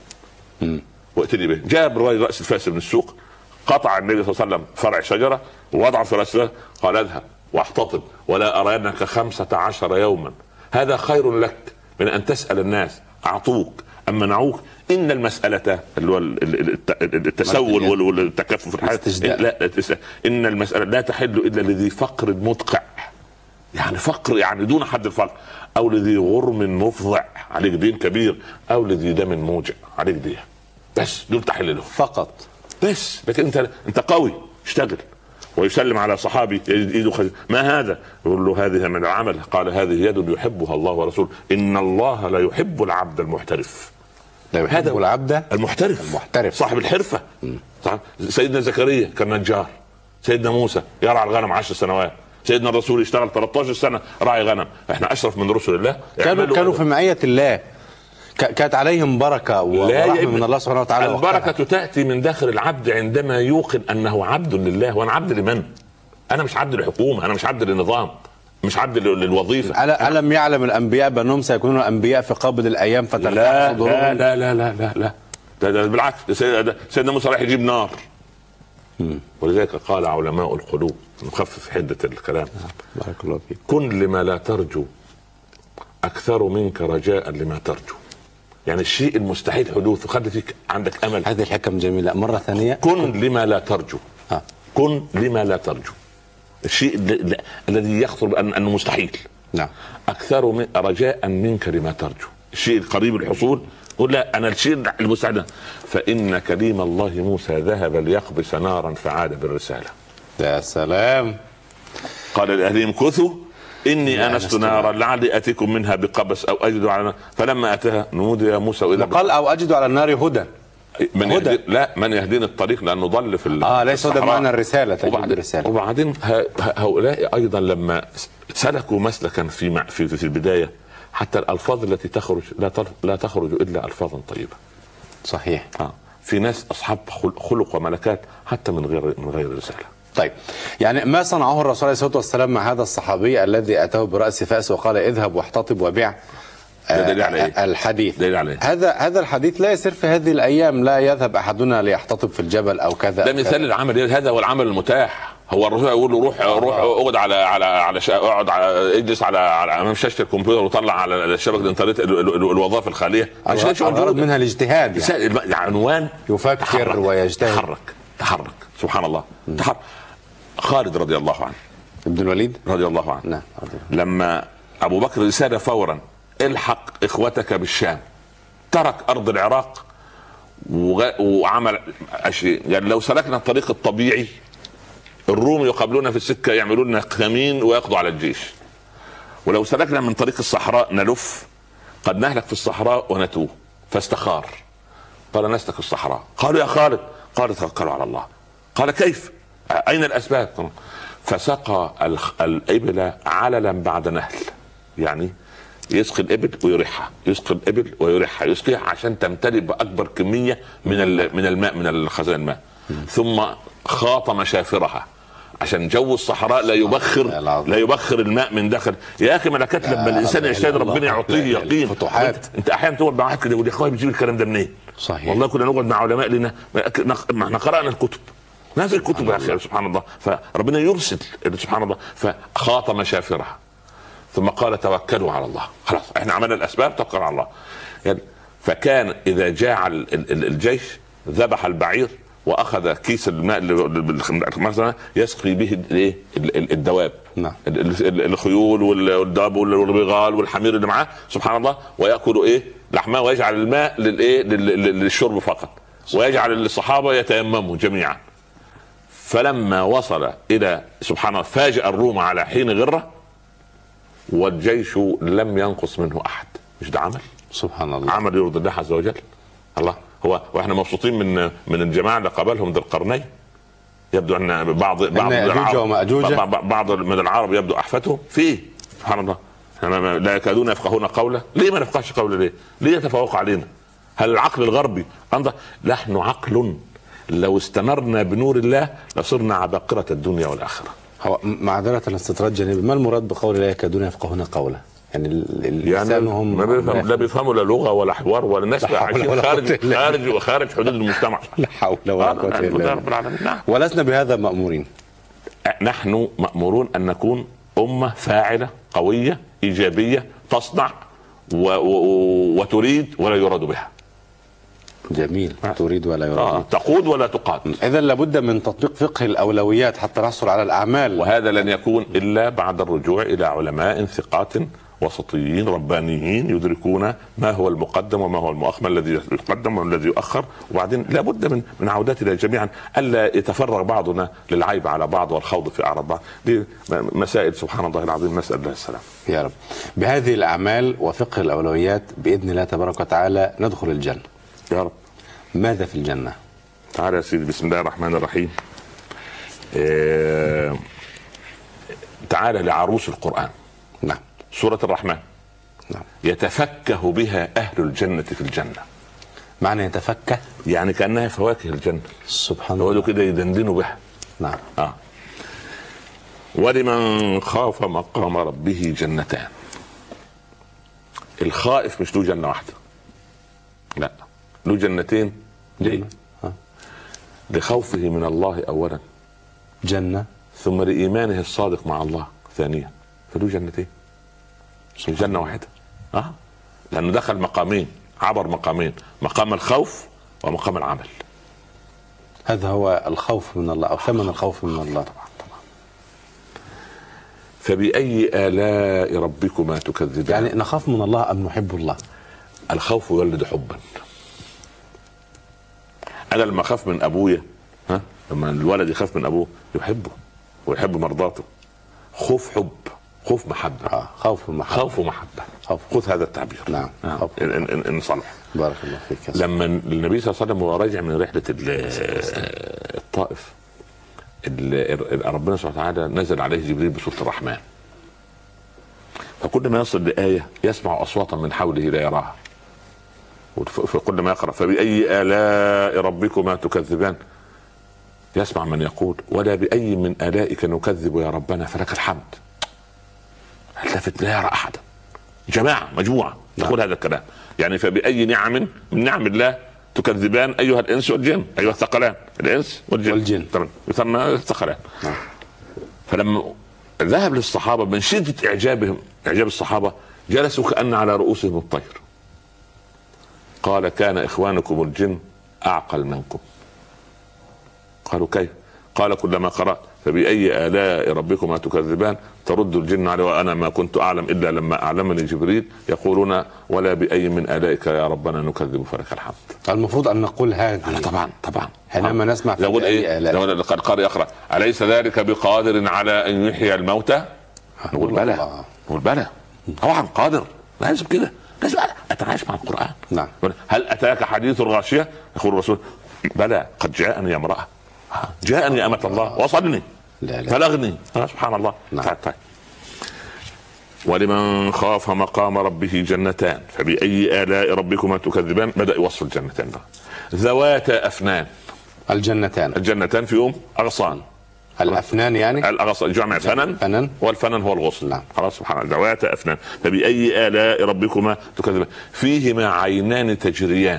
واتني به. جاب الراجل راس الفاس من السوق، قطع النبي صلى الله عليه وسلم فرع شجره ووضعه في راسه، قال اذهب واحتطب ولا ارينك خمسة عشر يوما، هذا خير لك من ان تسال الناس اعطوك ام منعوك. ان المساله اللي هو التسول والتكفف في الحياه، لا ان المساله لا تحل الا لذي فقر مدقع، يعني فقر يعني دون حد الفقر، او لذي غرم مفضع عليك دين كبير، او لذي دم موجع عليك دين، بس دول تحل له فقط. بس لكن انت انت قوي اشتغل. ويسلم على صحابي ايده خز... ما هذا؟ يقول له هذه من العمل، قال هذه يد يحبها الله ورسوله، ان الله لا يحب العبد المحترف. لا يحب العبد المحترف المحترف صاحب الحرفه. صح. سيدنا زكريا كان نجار، سيدنا موسى يرعى الغنم عشر سنوات، سيدنا الرسول يشتغل ثلاثة عشر سنه راعي غنم. احنا اشرف من رسل الله. كانوا كانوا في معيه الله، كانت عليهم بركه ورحمه من الله سبحانه وتعالى. البركه وحكرة. تاتي من داخل العبد عندما يوقن انه عبد لله. وانا عبد لمن؟ انا مش عبد للحكومه، انا مش عبد للنظام، مش عبد للوظيفه. الم يعلم الانبياء بانهم سيكونون انبياء في قابل الايام فترتاح صدورهم؟ لا لا لا لا لا لا ده ده بالعكس، ده سيدنا موسى راح يجيب نار. مم. ولذلك قال علماء القلوب، نخفف حده الكلام، بارك الله فيك، كن لما لا ترجو اكثر منك رجاء لما ترجو. يعني الشيء المستحيل حدوثه خلي فيك عندك امل. هذه الحكم جميله. مره ثانيه، كن لما لا ترجو. ها. كن لما لا ترجو، الشيء الذي يخطر انه مستحيل. نعم. اكثر من رجاء منك لما ترجو، الشيء القريب الحصول قل لا انا الشيء المستحيل. فان كليم الله موسى ذهب ليقبس نارا فعاد بالرساله. يا سلام. قال لاهلهم كثوا اني انست نارا لعلي اتيكم منها بقبس او اجد على نار. فلما اتاها نودي يا موسى واذا قال او اجد على النار هدى. من يهدي... لا من يهديني الطريق لانه ضل في اه ليس هذا معنى الرساله. وبعد... الرساله وبعدين ه... هؤلاء ايضا لما سلكوا مسلكا في مع... في في البدايه، حتى الالفاظ التي تخرج لا ت... لا تخرج الا الفاظا طيبه. صحيح. اه في ناس اصحاب خلق وملكات حتى من غير من غير رساله. طيب يعني ما صنعه الرسول عليه الصلاه والسلام مع هذا الصحابي الذي اتاه براس فاس وقال اذهب واحتطب وبيع؟ دليل على إيه؟ الحديث دليل على إيه؟ هذا هذا الحديث لا يصير في هذه الايام. لا يذهب احدنا ليحتطب في الجبل او كذا. ده مثال العمل، هذا هو العمل المتاح. هو الرسول يقول له روح روح اقعد على على على اقعد اجلس على على امام شاشه الكمبيوتر وطلع على شبكه الانترنت الوظائف الخاليه. الغرض منها الاجتهاد، يعني العنوان يفكر تحرك ويجتهد. تحرك تحرك سبحان الله. تحرك. خالد رضي الله عنه، ابن الوليد رضي الله عنه، نعم، لما ابو بكر رساله فورا الحق اخوتك بالشام، ترك ارض العراق وعمل اشياء. يعني لو سلكنا الطريق الطبيعي الروم يقابلون في السكه يعملون لنا كمين ويقضوا على الجيش، ولو سلكنا من طريق الصحراء نلف قد نهلك في الصحراء ونتوه. فاستخار قال نسلك الصحراء. قالوا يا خالد، قال توكلوا على الله. قال كيف؟ اين الاسباب؟ فسقى الابل عللا بعد نهل، يعني يسقي الابل ويريحها، يسقي الابل ويريحها، يسقيها عشان تمتلئ باكبر كميه من من الماء من الخزان الماء. ثم خاط مشافرها عشان جو الصحراء لا يبخر لا يبخر الماء من داخل. يا اخي ملكات لما الانسان يجتهد ربنا يعطيه يقين. فتوحات. انت احيانا تقعد مع واحد كده يقول يا اخويا بتجيب الكلام ده منين؟ صحيح. والله كنا نقعد مع علماء لنا احنا قرانا الكتب، ما في الكتب يا اخي سبحان الله. فربنا يرسل سبحان الله. فخاط مشافرها ثم قال توكلوا على الله. خلاص احنا عملنا الاسباب، توكل على الله. يعني فكان اذا جاع الجيش ذبح البعير واخذ كيس الماء مثلا يسقي به الايه الدواب، نعم، الخيول والدواب والبغال والحمير اللي معاه سبحان الله، وياكلوا ايه لحمه، ويجعل الماء للايه للشرب فقط، ويجعل الصحابه يتيمموا جميعا. فلما وصل الى سبحان الله فاجأ الروم على حين غره والجيش لم ينقص منه احد. مش ده عمل؟ سبحان الله، عمل يرضي الله عز وجل. الله هو واحنا مبسوطين من من الجماعه اللي قابلهم ذي القرنين. يبدو ان بعض بعض العرب بعض من العرب يبدو احفتهم فيه سبحان الله. لا يكادون يفقهون قوله. ليه ما نفقهش قوله؟ ليه؟ ليه يتفوق علينا؟ هل العقل الغربي انظر؟ نحن عقل لو استنرنا بنور الله لصرنا عباقرة الدنيا والاخره. هو معذرة الاستطراد جانبي، ما المراد بقول لا يكادون يفقهون قولا؟ يعني اللسان يعني هم ما بيفهم، لا بيفهموا لا لغه ولا حوار ولا الناس عايشين خارج خارج وخارج حدود المجتمع. لا حول ولا قوة الا بالله. ولسنا بهذا مأمورين. نحن مأمورون ان نكون امه فاعله قويه ايجابيه تصنع و... و... وتريد ولا يراد بها. جميل. تريد ولا يراد. آه. تقود ولا تقاد. اذا لابد من تطبيق فقه الاولويات حتى نحصل على الاعمال، وهذا لن يكون الا بعد الرجوع الى علماء ثقات وسطيين ربانيين يدركون ما هو المقدم وما هو المؤخر، الذي يقدم والذي يؤخر. وبعدين لابد من من عودتنا جميعا الا يتفرغ بعضنا للعيب على بعض والخوض في اعراض بعض. دي مسائل سبحان الله العظيم، نسال الله السلام. يا رب. بهذه الاعمال وفقه الاولويات باذن الله تبارك وتعالى ندخل الجنه. يا رب. ماذا في الجنه؟ تعال يا سيدي، بسم الله الرحمن الرحيم. إيه... تعال لعروس القرآن. نعم. سورة الرحمن. نعم. يتفكه بها أهل الجنة في الجنة. معنى يتفكه يعني كأنها فواكه الجنة. سبحان الله. يقولوا كده يدندنوا بها. نعم. آه. ولمن خاف مقام ربه جنتان. الخائف مش له جنة واحدة، لا له جنتين. ليه؟ آه. لخوفه من الله أولا جنة، ثم لإيمانه الصادق مع الله ثانيا، فله جنتين مش جنة واحدة. اه لأنه دخل مقامين، عبر مقامين، مقام الخوف ومقام العمل. هذا هو الخوف من الله أو ثمن الخوف من الله. طبعا طبعا. فبأي آلاء ربكما تكذبان؟ يعني نخاف من الله أم نحب الله؟ الخوف يولد حبا. أنا لما أخاف من أبويا، ها لما الولد يخاف من أبوه يحبه ويحب مرضاته. خوف حب، خوف محبة. آه. خوف ومحبة. خوف ومحبة. خوف. خذ هذا التعبير. نعم. آه. إن, إن, إن صلح. بارك الله فيك. لما النبي صلى الله عليه وسلم وهو راجع من رحلة الطائف، ربنا سبحانه وتعالى نزل عليه جبريل بسورة الرحمن، فكل ما يصل لآية يسمع أصواتا من حوله لا يراها، فكل ما يقرأ فبأي آلاء ربكما تكذبان يسمع من يقول ولا بأي من آلائك نكذب يا ربنا فلك الحمد. التفت لا يرى أحدا، جماعة مجموعة تقول هذا الكلام. يعني فبأي نعم من نعم الله تكذبان أيها الإنس والجن، أيها الثقلان الإنس والجن, والجن. طبعا يسمى الثقلان. فلما ذهب للصحابة من شدة إعجابهم، إعجاب الصحابة، جلسوا كأن على رؤوسهم الطير. قال كان إخوانكم الجن أعقل منكم. قالوا كيف؟ قال كلما قرأت فبأي آلاء ربكما تكذبان ترد الجن عليه وأنا ما كنت أعلم إلا لما أعلمني جبريل يقولون ولا بأي من آلائك يا ربنا نكذب فلك الحمد. المفروض أن نقول هذه. طبعا طبعا. حينما نسمع في يقول إيه؟ القارئ يقرأ أليس ذلك بقادر على أن يحيي الموتى؟ نقول بلى. نقول بلى طبعا قادر، لازم كده، لازم أتعايش مع القرآن. نعم. هل أتاك حديث الغاشية؟ يقول الرسول بلى قد جاءني يا امرأة، جاءني أمة الله وصلني بلغني. سبحان الله. نعم. طيب. ولمن خاف مقام ربه جنتان فبأي آلاء ربكما تكذبان. بدأ يوصف الجنتين ده. ذواتا أفنان. الجنتان الجنتان فيهم أغصان. الأفنان يعني الأغصان جمع فنن, فنن. والفنن هو الغصن. نعم. خلاص سبحان الله. ذواتا أفنان فبأي آلاء ربكما تكذبان فيهما عينان تجريان.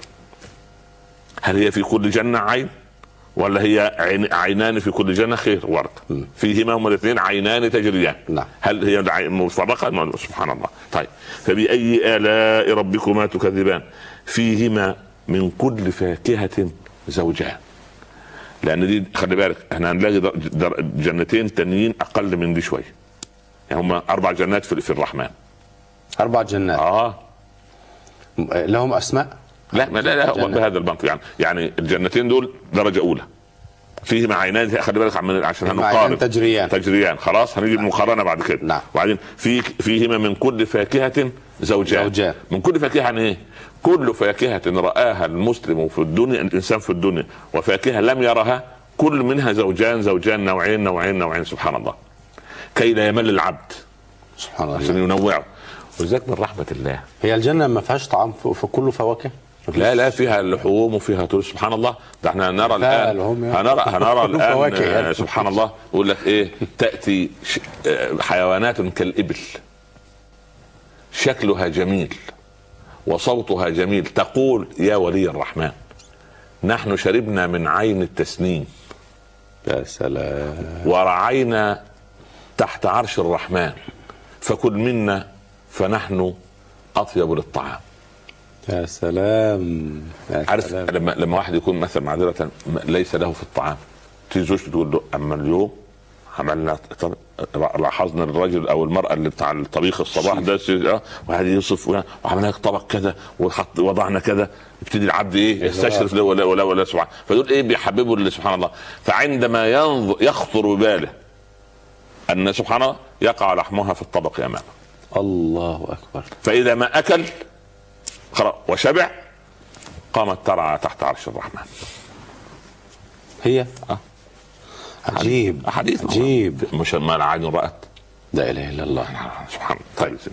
هل هي في كل جنة عين ولا هي عين عينان في كل جنة؟ خير ورق. فيهما هما الاثنين عينان تجريان. نعم. هل هي مسبقة؟ سبحان الله. طيب فبأي آلاء ربكما تكذبان فيهما من كل فاكهة زوجان. لأن دي خلي بالك احنا هنلاقي جنتين تانيين أقل من دي شوية، يعني هما أربع جنات في الرحمن. أربع جنات. آه لهم أسماء؟ لا لا لا بهذا المنطق. يعني يعني الجنتين دول درجة أولى فيهما عينان. خلي بالك عشان هنقارن. تجريان. تجريان خلاص هنيجي المقارنة بعد كده. نعم. وبعدين في فيهما من كل فاكهة زوجان. زوجان. من كل فاكهة يعني ايه؟ كل فاكهة رآها المسلم في الدنيا، الإنسان في الدنيا، وفاكهة لم يرها، كل منها زوجان زوجان نوعين نوعين نوعين. سبحان الله. كي لا يمل العبد. سبحان الله. عشان ينوعه. ولذلك من رحمة الله هي الجنة ما فيهاش طعام فكله فواكه. لا لا فيها لحوم وفيها ترس سبحان الله. ده احنا نرى الان هنرى هنرى الان سبحان الله. يقول لك ايه؟ تاتي حيوانات كالابل شكلها جميل وصوتها جميل تقول يا ولي الرحمن نحن شربنا من عين التسنيم يا سلام ورعينا تحت عرش الرحمن فكل منا فنحن اطيب للطعام. يا سلام يا عارف سلام. لما لما واحد يكون مثلا معذرة ليس له في الطعام تيجي زوجته تقول له اما اليوم عملنا لاحظنا الرجل او المراه اللي بتاع الطبيخ الصباح ده وهذا يوصف وعملنا لك طبق كذا وحط وضعنا كذا يبتدي العبد ايه يستشرف له ولا ولا ولا سبحان. فدول ايه بيحببوا اللي سبحان الله. فعندما ينظر يخطر بباله ان سبحان الله يقع لحمها في الطبق امامه. الله اكبر. فاذا ما اكل وشبع قامت ترعى تحت عرش الرحمن. هي اه عجيب حديث عجيب. مش ما العين رأت لا اله الا الله سبحان الله. طيب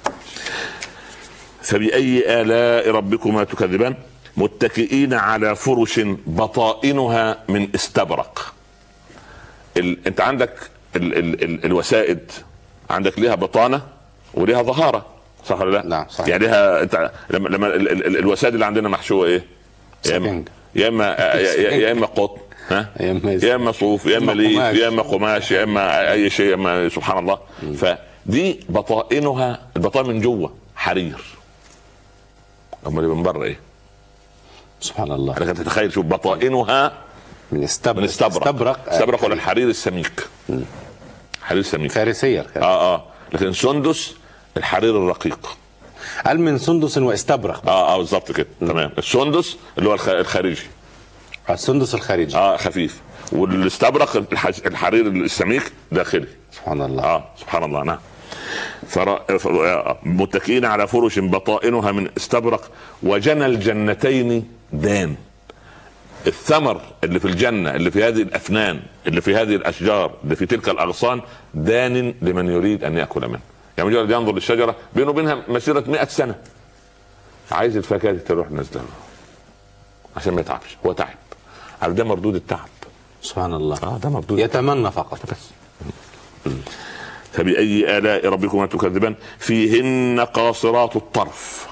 فبأي آلاء ربكما تكذبان متكئين على فرش بطائنها من استبرق. ال... انت عندك ال... ال... ال... الوسائد عندك لها بطانة ولها ظهارة صح ولا لا؟ نعم صحيح. يعني لها انت لما لما ال... ال... الوسائد اللي عندنا محشوة ايه؟ يا اما يا اما يا اما قطن ها يا اما صوف يا اما ليف يا اما قماش يا اما اي شيء يا اما سبحان الله. م. فدي بطائنها البطائن من جوه حرير اما اللي من بره ايه سبحان الله. انا كنت تتخيل شوف بطائنها من استبرق من استبرق استبرق, استبرق ولا الحرير السميك. م. حرير سميك فارسيه اه اه لكن سندس الحرير الرقيق. قال من سندس واستبرق اه اه بالظبط كده تمام. السندس اللي هو الخارجي السندس الخارجي اه خفيف والاستبرق الحرير السميك داخلي. سبحان الله. اه سبحان الله. نعم. فر... متكئين على فرش بطائنها من استبرق وجنى الجنتين دان. الثمر اللي في الجنة اللي في هذه الأفنان اللي في هذه الأشجار اللي في تلك الأغصان دان لمن يريد أن يأكل منه. يعني مجرد ينظر للشجرة بينه وبينها مسيرة مئة سنة عايز الفاكهة تروح نزلها عشان ما يتعبش. هو تعب عارف ده مردود التعب. سبحان الله. اه ده مردود يتمنى فقط بس. فبأي آلاء ربكما تكذبان فيهن قاصرات الطرف.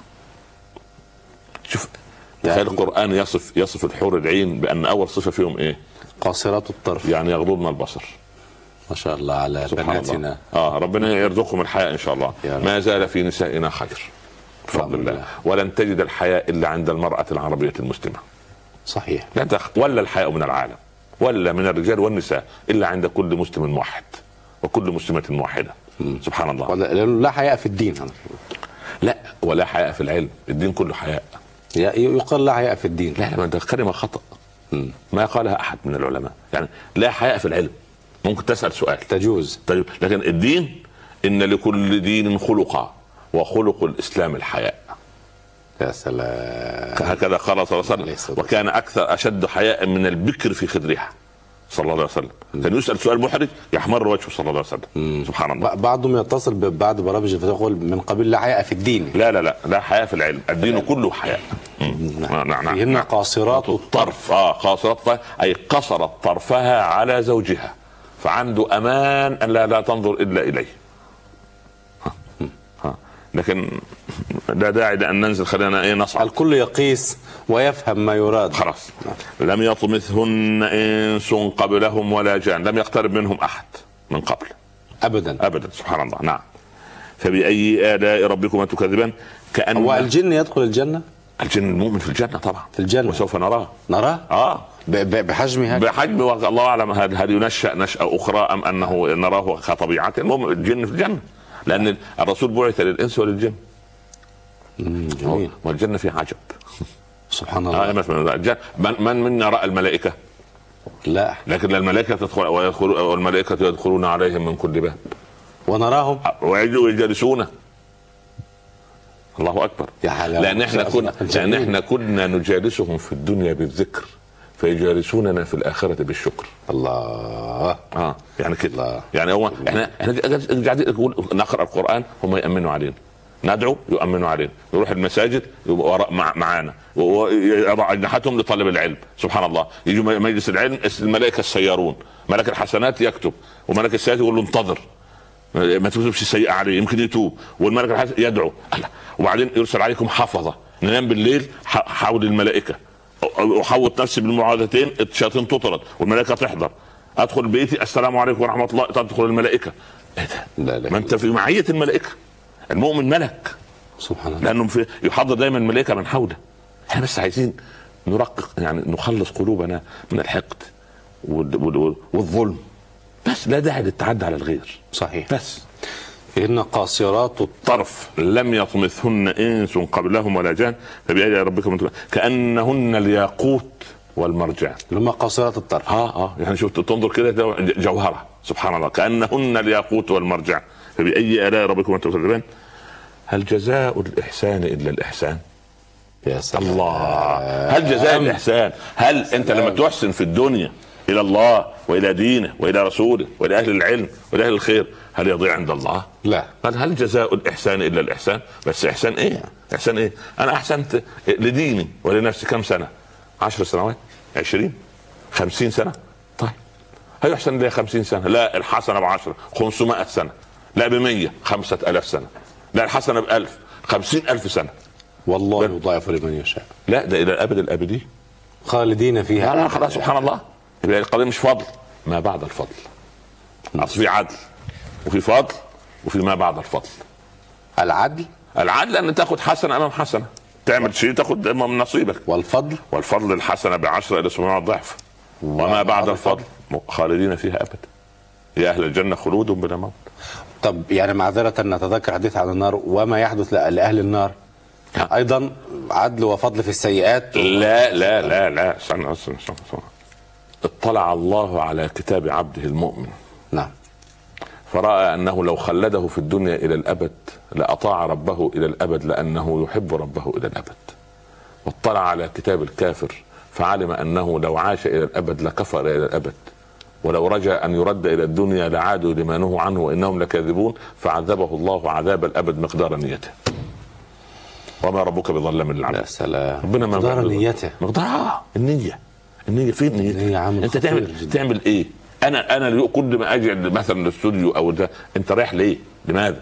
شوف تخيل القرآن يصف يصف الحور العين بأن أول صفة فيهم إيه؟ قاصرات الطرف يعني يغضضن البصر. ما شاء الله على بناتنا. اه ربنا يرزقهم الحياء إن شاء الله. ما زال في نسائنا خير بفضل الله. الله ولن تجد الحياء إلا عند المرأة العربية المسلمة. صحيح. لا تخ... ولا الحياء من العالم ولا من الرجال والنساء إلا عند كل مسلم موحد وكل مسلمة موحدة. مم. سبحان الله. ولا لا حياء في الدين. لا ولا حياء في العلم. الدين كله حياء. يقال لا حياء في الدين. لا لا ده كلمة خطأ. مم. ما قالها أحد من العلماء. يعني لا حياء في العلم ممكن تسأل سؤال تجوز طيب. لكن الدين إن لكل دين خلقا وخلق الإسلام الحياء. يا سلام. هكذا قال صلى الله عليه وسلم وكان أكثر أشد حياء من البكر في خدرها صلى الله عليه وسلم. كان يسأل سؤال محرج يحمر وجهه صلى الله عليه وسلم. مم. سبحان الله. بعضهم يتصل ببعض برامج يقول من قبيل لا حياء في الدين. لا لا لا لا حياء في العلم. الدين كله حياء. نعم نعم. فيهن قاصرات الطرف. اه قاصرات الطرف اي قصرت طرفها على زوجها فعنده امان ان لا لا تنظر الا اليه. ها. ها. لكن لا داعي لان ننزل خلينا ايه نصعد. الكل يقيس ويفهم ما يراد. خلاص. لم يطمثهن انس قبلهم ولا جان. لم يقترب منهم احد من قبل ابدا ابدا. سبحان الله. نعم. فبأي آلاء ربكما تكذبان كأن هو الجن يدخل الجنة؟ الجن المؤمن في الجنة طبعا في الجنة وسوف نراه. نراه؟ اه بحجمها بحجم الله اعلم. هل ينشأ نشأة اخرى ام انه نراه كطبيعته. المهم الجن في الجنة لان الرسول بعث للانس وللجن. جميل. والجنة فيها عجب سبحان الله. آه من من منا رأى الملائكة؟ لا. لكن الملائكة تدخل والملائكة يدخلون عليهم من كل باب ونراهم ويجلسون. الله اكبر. لان احنا كنا لان احنا كنا نجالسهم في الدنيا بالذكر فيجالسوننا في الاخره بالشكر. الله. اه يعني كده. يعني هو احنا احنا قاعدين نقرا القران هم يامنوا علينا ندعو يؤمنوا علينا، يروح المساجد يبقى وراء مع معانا ويضع اجنحتهم لطالب العلم. سبحان الله، يجي مجلس العلم الملائكه السيارون، ملك الحسنات يكتب وملك السيئات يقول له انتظر ما تكتبش سيئه عليه يمكن يتوب، والملك الحسن يدعو. وبعدين يرسل عليكم حفظه، ننام بالليل حول الملائكه، احوط نفسي بالمعاذتين الشياطين تطرد والملائكه تحضر، ادخل بيتي السلام عليكم ورحمه الله تدخل الملائكه. ايه ده؟ لا لا ما انت في معيه الملائكه. المؤمن ملك سبحان الله، لانه في يحضر دايما الملائكه من حوله. احنا بس عايزين نرقق يعني نخلص قلوبنا من الحقد والظلم، بس لا داعي للتعدي على الغير. صحيح. بس إن قاصرات الطرف لم يطمثهن انس قبلهم ولا جان فبأي ربكم كأنهن الياقوت والمرجان. لما قاصرات الطرف اه اه يعني شفت تنظر كده جوهره سبحان الله، كأنهن الياقوت والمرجان فبأي آلاء ربكم تكذبان. هل جزاء الإحسان إلا الإحسان؟ يا سلام. الله، هل جزاء الإحسان؟ هل أنت لما تحسن في الدنيا إلى الله وإلى دينه وإلى رسوله وإلى أهل العلم وإلى أهل الخير هل يضيع عند الله؟ لا. قال هل جزاء الإحسان إلا الإحسان؟ بس إحسان إيه؟ إحسان إيه؟ أنا أحسنت لديني ولنفسي كم سنة؟ عشر سنوات؟ عشرين؟ خمسين سنة؟ طيب هل يحسن لي خمسين سنة؟ لا، الحسنة بعشرة، خمسمائة سنة، لا بمية، خمسة ألاف سنة، لا الحسنة بألف، خمسين ألف سنة. والله يضاعف لمن يشاء. لا ده إلى الأبد الأبدي خالدين فيها. لا لا خلاص سبحان الله. يبقى القضية مش فضل، ما بعد الفضل. أصل في عدل وفي فضل وفي ما بعد الفضل. العدل العدل أن تأخذ حسنة أمام حسنة، تعمل شيء تأخذ من نصيبك. والفضل والفضل الحسنة بعشرة إلى سبعمائة ضعف. وما بعد الفضل خالدين فيها أبدا. يا أهل الجنة خلود بلا موت. طب يعني معذرة نتذكر حديث عن النار وما يحدث لأهل النار أيضا عدل وفضل في السيئات و... لا لا لا لا استنى استنى استنى. اطلع الله على كتاب عبده المؤمن. نعم. فرأى أنه لو خلده في الدنيا إلى الأبد لأطاع ربه إلى الأبد لأنه يحب ربه إلى الأبد. واطلع على كتاب الكافر فعلم أنه لو عاش إلى الأبد لكفر إلى الأبد، ولو رجا أن يرد إلى الدنيا لعادوا لما نهوا عنه وإنهم لكاذبون، فعذبه الله عذاب الأبد مقدار نيته. وما ربك بظلام للعبد. يا سلام. ربنا مقدار نيته. مقدار النية. النية فين نيتك؟ انت تعمل جدا. تعمل ايه؟ انا انا كل ما اجي مثلا الاستوديو او ده انت رايح ليه؟ لماذا؟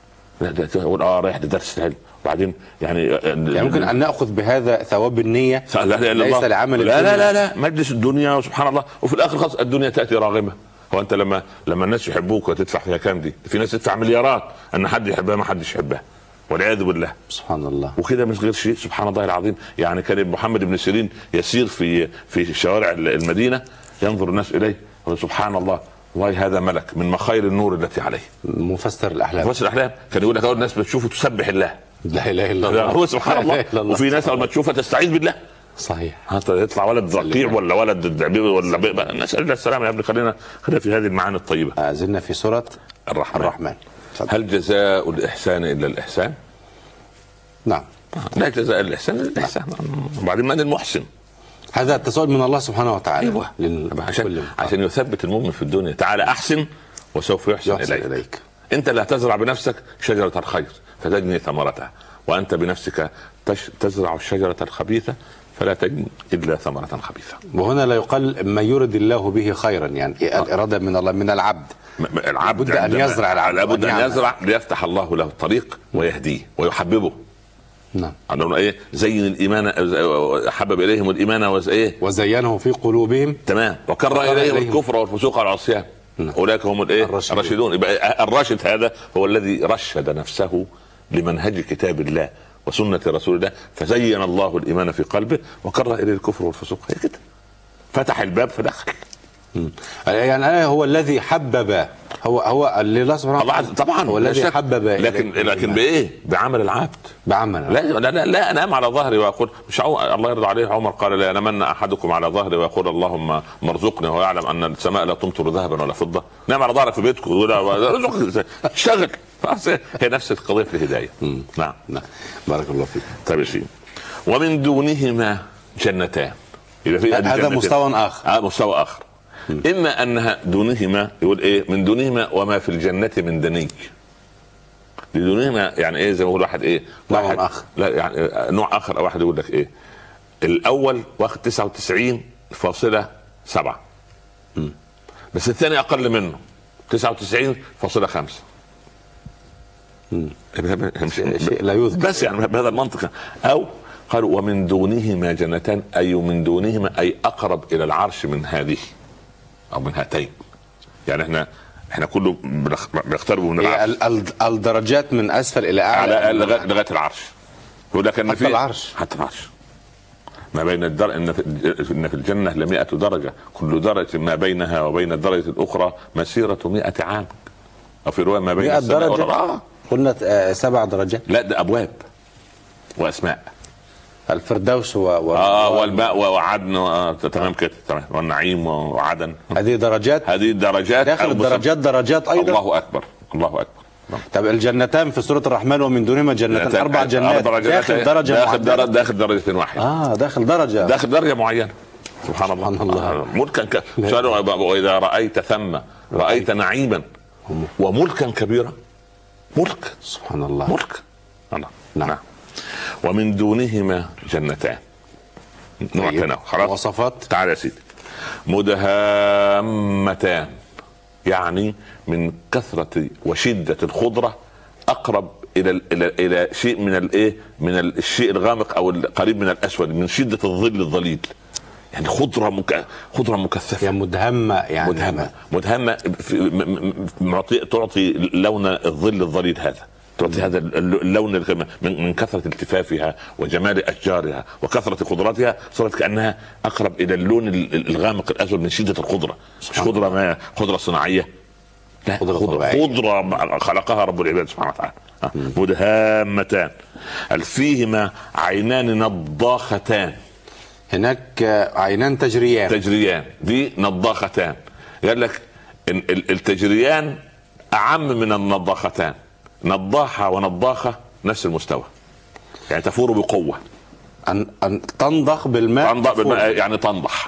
تقول اه رايح لدرس العلم وبعدين يعني, يعني ممكن ان ناخذ بهذا ثواب النية لا لا ليس الله. لعمل لا لا لا لا مجلس الدنيا وسبحان الله، وفي الاخر خلاص الدنيا تاتي راغمه. هو انت لما لما الناس يحبوك وتدفع فيها كام دي؟ في ناس تدفع مليارات ان حد يحبها ما حدش يحبها والعياذ بالله. سبحان الله. وكده مش غير شيء سبحان الله العظيم. يعني كان محمد بن سيرين يسير في في شوارع المدينه ينظر الناس اليه سبحان الله والله هذا ملك من مخايل النور التي عليه. مفسر الاحلام. مفسر الاحلام كان يقول لك اول الناس بتشوفه تسبح الله. لا اله الا الله. هو سبحان الله. وفي ناس اول ما تشوفها تستعيذ بالله. صحيح. يطلع ولد رقيع ولا ولد الدعبيب ولا بيبقى. نسال الله السلامه يا ابني. خلينا خلينا في هذه المعاني الطيبه. زلنا في سوره الرحمن. الرحمن. هل جزاء الإحسان إلا الإحسان؟ نعم. لا جزاء الإحسان إلا الإحسان. وبعدين من المحسن؟ هذا التساؤل من الله سبحانه وتعالى. أيوة. لل... عشان, عشان يثبت المؤمن في الدنيا. تعالى أحسن وسوف يحسن, يحسن إليك. إليك. أنت لا تزرع بنفسك شجرة الخير فتجني ثمرتها، وأنت بنفسك تش... تزرع الشجرة الخبيثة فلا تجني إلا ثمرة خبيثة. وهنا لا يقال ما يرد الله به خيرا، يعني آه. الإرادة من الله من العبد. العبد لابد أن يزرع العبد. لابد أن يزرع ليفتح الله له الطريق ويهديه ويحببه. نعم. عندنا ايه؟ زين الايمان حبب اليهم الايمان وايه؟ وزينه في قلوبهم. تمام. وكره اليهم الكفر والفسوق والعصيان. اولئك هم الايه؟ الراشدون. الراشدون. يبقى الراشد هذا هو الذي رشد نفسه لمنهج كتاب الله وسنه رسول الله، فزين الله الايمان في قلبه وكره اليه الكفر والفسوق. هي كده. فتح الباب فدخل. يعني أنا هو الذي حبب، هو هو الله سبحانه وتعالى طبعا هو الذي حبب، لكن لكن بايه؟ بعمل العبد. بعمل. لا لا لا, لا انام على ظهري واقول مش عو... الله يرضى عليه. عمر قال لا ينامن احدكم على ظهري ويقول اللهم مرزقني ويعلم ان السماء لا تمطر ذهبا ولا فضه. نام على ظهرك في بيتك ولا اشتغل. هي نفس القضيه في الهدايه. نعم نعم. بارك الله فيك. طيب يا سيدي. ومن دونهما جنتان. يبقى في هذا مستوى اخر. اه مستوى اخر. إما أنها دونهما، يقول إيه؟ من دونهما وما في الجنة من دني. لدونهما يعني ايه؟ زي ما بقول واحد ايه؟ واحد اخر، لا يعني نوع اخر، او واحد يقول لك ايه؟ الاول واخد تسعة وتسعين فاصلة سبعة بس الثاني اقل منه تسعة وتسعين فاصلة خمسة. شيء لا يذكر بس يعني بهذا المنطق. او قالوا ومن دونهما جنتان، اي من دونهما اي اقرب الى العرش من هذه او من هاتين. يعني احنا احنا كله بنقترب من العرش، الدرجات من اسفل الى اعلى على لغايه العرش. يقول لك ان حتى في العرش حتى العرش ما بين الدر... ان في الجنه لمئة درجه، كل درجه ما بينها وبين الدرجه الاخرى مسيره مئة عام، او في روايه ما بين مئة درجه. آه. قلنا سبع درجات. لا ده ابواب واسماء. الفردوس و... و... اه والماء وعدن و... تمام كده تمام، والنعيم وعدن. هذه درجات، هذه درجات داخل الدرجات درجات ايضا. الله اكبر الله اكبر. طب الجنتان في سورة الرحمن ومن دونهما جنتان، اربع جنات داخل درجة داخل درجة داخل درجة واحدة. اه داخل درجة داخل درجة معينة. سبحان الله. سبحان الله. ملكا ك... واذا رأيت ثم رأيت نعيما وملكا كبيرا. ملك سبحان الله. ملك الله. نعم. ومن دونهما جنتان. نوع خلاص. وصفات. تعال يا سيدي. مدهامتان، يعني من كثرة وشدة الخضرة أقرب إلى إلى إلى شيء من الإيه؟ من الشيء الغامق أو القريب من الأسود، من شدة الظل الظليل. يعني خضرة مك... خضرة مكثفة. يعني مدهمة، يعني مدهمة مدهمة في... تعطي لون الظل الظليل هذا، تعطي هذا اللون من من كثرة التفافها وجمال أشجارها وكثرة خضراتها، صارت كأنها أقرب إلى اللون الغامق الأسود من شدة الخضرة. مش خضرة ما خضرة صناعية، لا خضرة, خضرة, خضرة خلقها رب العباد سبحانه وتعالى. مدهامتان فيهما عينان نضاختان. هناك عينان تجريان. تجريان دي نضاختان. قال لك التجريان أعم من النضاختان. نضاحة ونضاخة نفس المستوى، يعني تفور بقوة. أن, أن تنضخ بالماء. تنضخ بالماء يعني تنضح.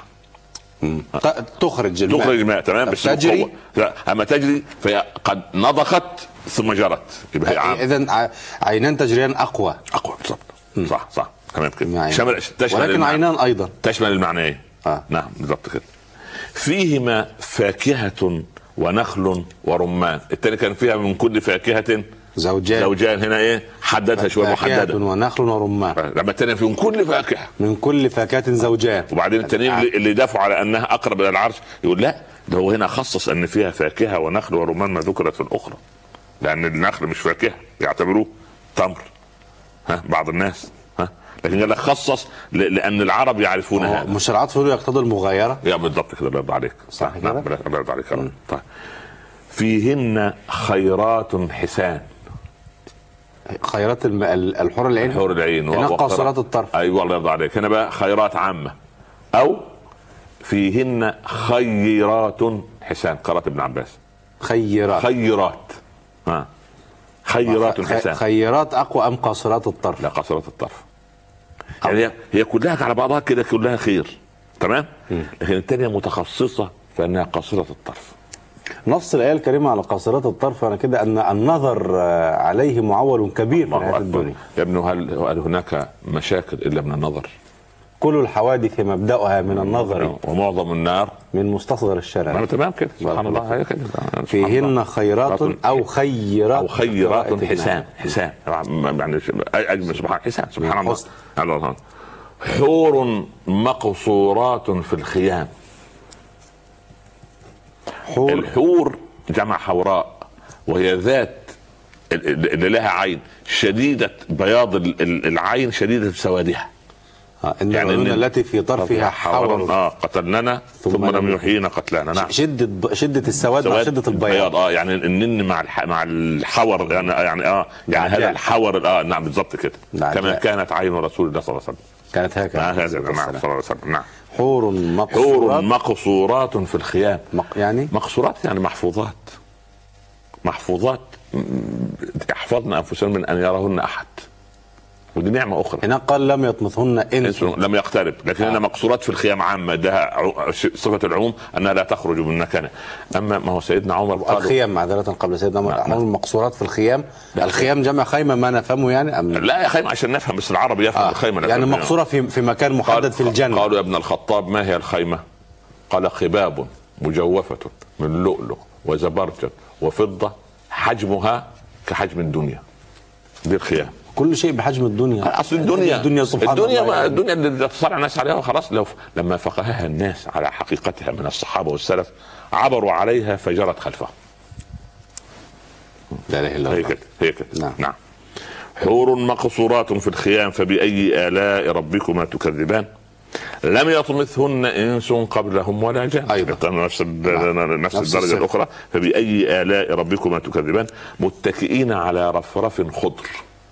تخرج الماء. تخرج الماء تمام، بس تجري. لا اما تجري فهي قد نضخت ثم جرت. يبقى اذا عينان تجريان اقوى. اقوى بالضبط. صح صح تمام كده. شمل تشمل ولكن عينان ايضا تشمل المعنيين. آه. نعم بالضبط كده. فيهما فاكهة ونخل ورمان. التاني كان فيها من كل فاكهة زوجان. زوجان هنا ايه حددها شويه محدده. فاكهة ونخل ورمان. لما التاني في من كل فاكهه من كل فاكهة زوجان. وبعدين التانيين اللي دافعوا على انها اقرب الى العرش يقول لا، ده هو هنا خصص ان فيها فاكهه ونخل ورمان ما ذكرت في الاخرى، لان النخل مش فاكهه يعتبروه تمر ها بعض الناس ها، لكن قال لك خصص لان العرب يعرفون هذا. مش العطف يقتضي المغايره. يا بالضبط كده. الله يرضى عليك. صح كده. الله يرضى عليك. طيب فيهن خيرات حسان. خيرات الم... الحور العين. الحور العين هنا قاصرات الطرف. ايوه الله يرضى عليك. هنا بقى خيرات عامه. او فيهن خيرات حسان. قرات ابن عباس خيرات. خيرات ها خيرات حسان. خيرات اقوى ام قاصرات الطرف؟ لا قاصرات الطرف. يعني هي كلها على بعضها كده كلها خير تمام، لكن الثانيه متخصصه فانها قاصره الطرف. نص الآية الكريمة على قاصرات الطرف أنا كده أن النظر عليه معول كبير في هذه الدنيا. يا ابن هل هل هناك مشاكل إلا من النظر؟ كل الحوادث مبدأها من النظر ومعظم النار من مستصغر الشرر. تمام كده سبحان الله. هي كده. فيهن خيرات أو خيرات أو خيرات حسان. حسان يعني أجمل سبحان حسان سبحان الله. الله حور مقصورات في الخيام. حور. الحور جمع حوراء، وهي ذات اللي لها عين شديدة بياض العين شديدة سوادها. آه إن يعني إن التي في طرفها حور. اه قتلنا ثم, ثم لم يحيينا قتلانا. نعم. شدة شدة السواد مع شدة البياض. اه يعني النن مع الح... مع الحور يعني يعني اه يعني هذا الحور اه نعم بالضبط كده. كما كانت عين رسول الله صلى الله عليه وسلم. كانت هكذا. نعم صلى الله عليه وسلم. نعم. حور مقصورات. حور مقصورات في الخيام. مق... يعني مقصورات يعني محفوظات. محفوظات يحفظن انفسهم من ان يرهن احد. ودي نعمه اخرى. هنا قال لم يطمثهن انس لم يقترب، لكن هنا مقصورات في الخيام عامه، ده صفه العموم انها لا تخرج من مكانها. اما ما هو سيدنا عمر قال الخيام معذره قبل سيدنا عمر، نعم. المقصورات في الخيام، الخيام جمع خيمه ما نفهمه يعني أم... لا يا خيمه عشان نفهم، بس العربي يفهم آه. الخيمه يعني مقصوره في في مكان محدد قال في الجنه. قالوا يا ابن الخطاب ما هي الخيمه؟ قال خباب مجوفه من لؤلؤ وزبرجد وفضه حجمها كحجم الدنيا. دي الخيام. كل شيء بحجم الدنيا. اصل الدنيا الدنيا سبحان الدنيا الله يعني. الدنيا اللي تصارع الناس عليها خلاص. لو لما فقهها الناس على حقيقتها من الصحابه والسلف عبروا عليها فجرت خلفهم. لا اله الا الله. هي كده هي كده. نعم. نعم. حور مقصورات في الخيام فبأي آلاء ربكما تكذبان لم يطمثهن انس قبلهم ولا جان. ايضا نفس نفس الدرجه الاخرى فبأي آلاء ربكما تكذبان متكئين على رفرف خضر.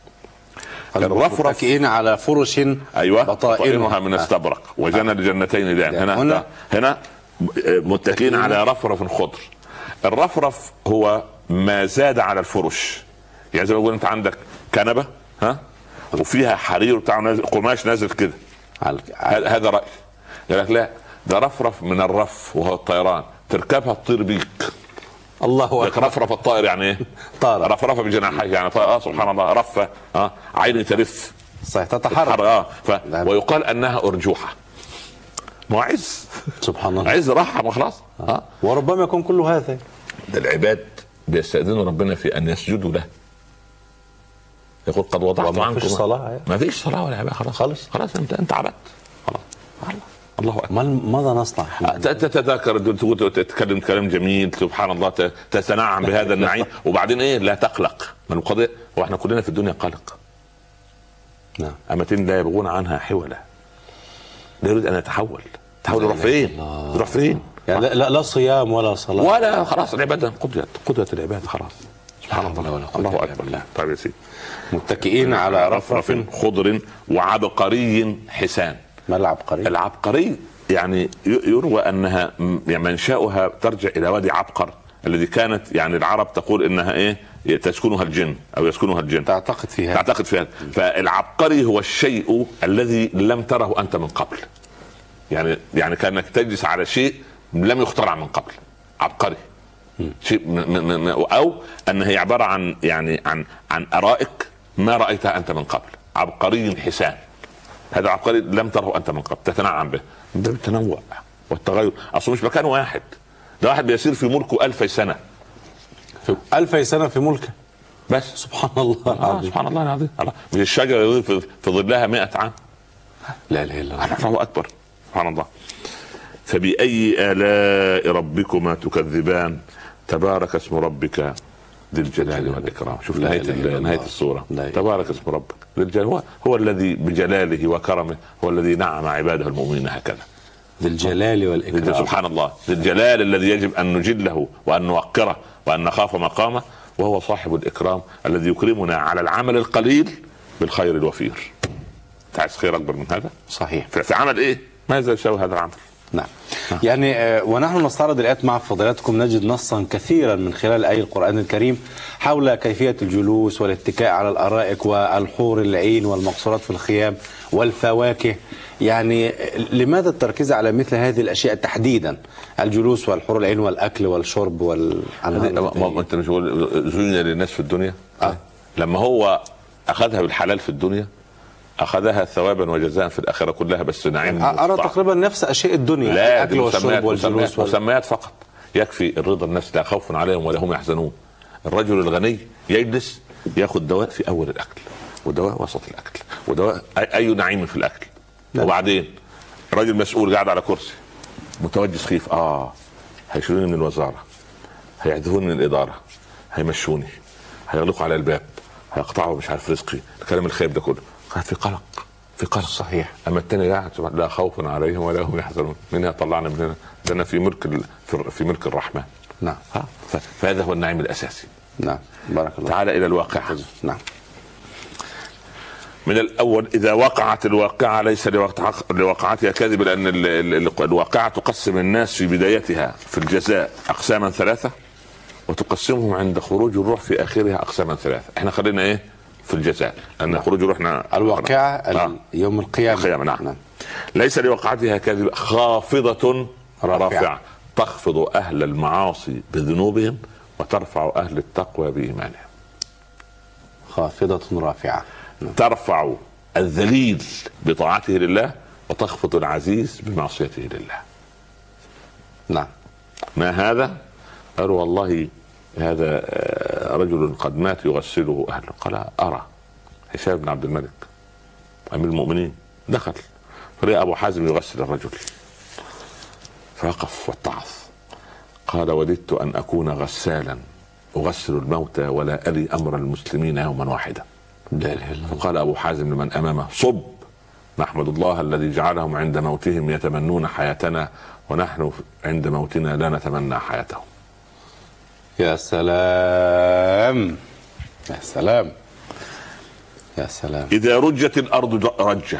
الرفرف متكئين على فرش ايوه بطائنها من استبرق وجنى الجنتين دان. هنا هنا, هنا متكئين على رفرف خضر. الرفرف هو ما زاد على الفرش، يعني زي ما بقول انت عندك كنبه ها وفيها حرير بتاع نازل قماش نازل كده، هذا رأي. قال لك لا ده رفرف من الرف وهو الطيران، تركبها تطير بيك. الله اكبر. رفرف الطائر يعني ايه؟ طائر رفرفه بجناحيه يعني اه سبحان الله رفه اه عيني تلف صحيح تتحرك اه ف... ويقال انها ارجوحه. ما عز سبحان الله عز راحه ما خلاص اه وربما يكون كل هذا. ده العباد بيستأذنوا ربنا في ان يسجدوا له. يقول قد وضعت عنكم. ما فيش صلاه ما فيش صلاه ولا عباده خلاص خلاص خلاص انت انت عبدت خلاص. الله اكبر. ماذا نصنع؟ تتذاكر تتكلم كلام جميل سبحان الله تتنعم بهذا النعيم وبعدين ايه لا تقلق من القضيه. واحنا كلنا في الدنيا قلق. نعم. امتين لا يبغون عنها حولا. لا يريد ان يتحول. تحول يروح فين؟ يروح فين؟ يعني لا لا صيام ولا صلاه ولا خلاص العباده قضيت قضيت العباده خلاص. سبحان الله ولا الله اكبر. طيب يا سيدي متكئين على رفرف خضر وعبقري حسان. ما العبقري؟ العبقري يعني يروى انها يعني منشأها ترجع الى وادي عبقر الذي كانت يعني العرب تقول انها ايه تسكنها الجن او يسكنها الجن. تعتقد فيها تعتقد فيها. فالعبقري هو الشيء الذي لم تره انت من قبل. يعني يعني كانك تجلس على شيء لم يخترع من قبل. عبقري. شيء م م او انها هي عباره عن يعني عن عن ارائك ما رايتها انت من قبل. عبقري حسان. هذا عبقري لم تره انت من قبل تتنعم به. ده التنوع والتغير. اصلا مش مكان واحد، ده واحد بيسير في ملكه ألفي سنه. في ألفي سنه في ملكه بس. سبحان الله آه سبحان الله العظيم. مش الشجره في, في ظلها مئة عام. لا اله الا الله. الله اكبر. سبحان الله. فبأي آلاء ربكما تكذبان تبارك اسم ربك ذي الجلال والإكرام. شوف نهاية نهاية السورة. تبارك اسم ربك ذي الجلال. هو, هو الذي بجلاله وكرمه هو الذي نعم عباده المؤمنين هكذا. ذي الجلال والإكرام. سبحان الله. ذي الجلال الذي يجب أن نجله وأن نوقره وأن نخاف مقامه، وهو صاحب الإكرام الذي يكرمنا على العمل القليل بالخير الوفير. تعيش خير أكبر من هذا؟ صحيح. في عمل إيه؟ ماذا يساوي هذا العمل؟ نعم. يعني آه ونحن نستعرض الآيات مع فضيلتكم نجد نصا كثيرا من خلال آية القرآن الكريم حول كيفية الجلوس والاتكاء على الأرائك والحور العين والمقصورات في الخيام والفواكه. يعني لماذا التركيز على مثل هذه الأشياء تحديدا؟ الجلوس والحور العين والأكل والشرب وال ما انت مش زين للناس في الدنيا آه. لما هو أخذها بالحلال في الدنيا أخذها ثوابا وجزاء في الآخرة كلها. بس نعيم أرى تقريبا نفس أشياء الدنيا. لا الأكل والشرب والجلوس وال... مسميات فقط. يكفي الرضا الناس لا خوف عليهم ولا هم يحزنون. الرجل الغني يجلس ياخذ دواء في أول الأكل ودواء وسط الأكل ودواء أي نعيم في الأكل. لا. وبعدين رجل مسؤول قاعد على كرسي متوجه سخيف آه هيشيلوني من الوزارة، هيعزفوني من الإدارة، هيمشوني، هيغلقوا على الباب، هيقطعوا مش عارف رزقي، الكلام الخيب ده كله. قاعد في قلق في قلق. صحيح. اما الثاني قاعد لا خوف عليهم ولا هم يحزنون. من طلعنا من هنا؟ ده في ملك ال... في ملك الرحمن. نعم. ف... فهذا هو النعيم الاساسي. نعم. بارك الله. تعال الى الواقع. نعم. من الاول اذا وقعت الواقعه ليس لوقعتها كذب، لان ال... ال... الواقعه تقسم الناس في بدايتها في الجزاء اقساما ثلاثه وتقسمهم عند خروج الروح في اخرها اقساما ثلاثه. احنا خلينا ايه في الجزاء أن يخرج رحنا الواقعة آه. يوم القيامة. القيامة نعم. نعم. ليس لوقعتها كاذبة خافضة رافعة, رافعة تخفض أهل المعاصي بذنوبهم وترفع أهل التقوى بإيمانهم. خافضة رافعة ترفع الذليل بطاعته لله وتخفض العزيز بمعصيته لله. نعم. ما هذا؟ قالوا والله هذا رجل قد مات يغسله أهله. قال أرى هشام بن عبد الملك أمير المؤمنين دخل فرأى أبو حازم يغسل الرجل فوقف واتعظ. قال وددت أن أكون غسالا أغسل الموتى ولا ألي أمر المسلمين يوما واحدا. فقال أبو حازم لمن أمامه صب نحمد الله الذي جعلهم عند موتهم يتمنون حياتنا ونحن عند موتنا لا نتمنى حياتهم. يا سلام يا سلام يا سلام. إذا رجت الأرض رجة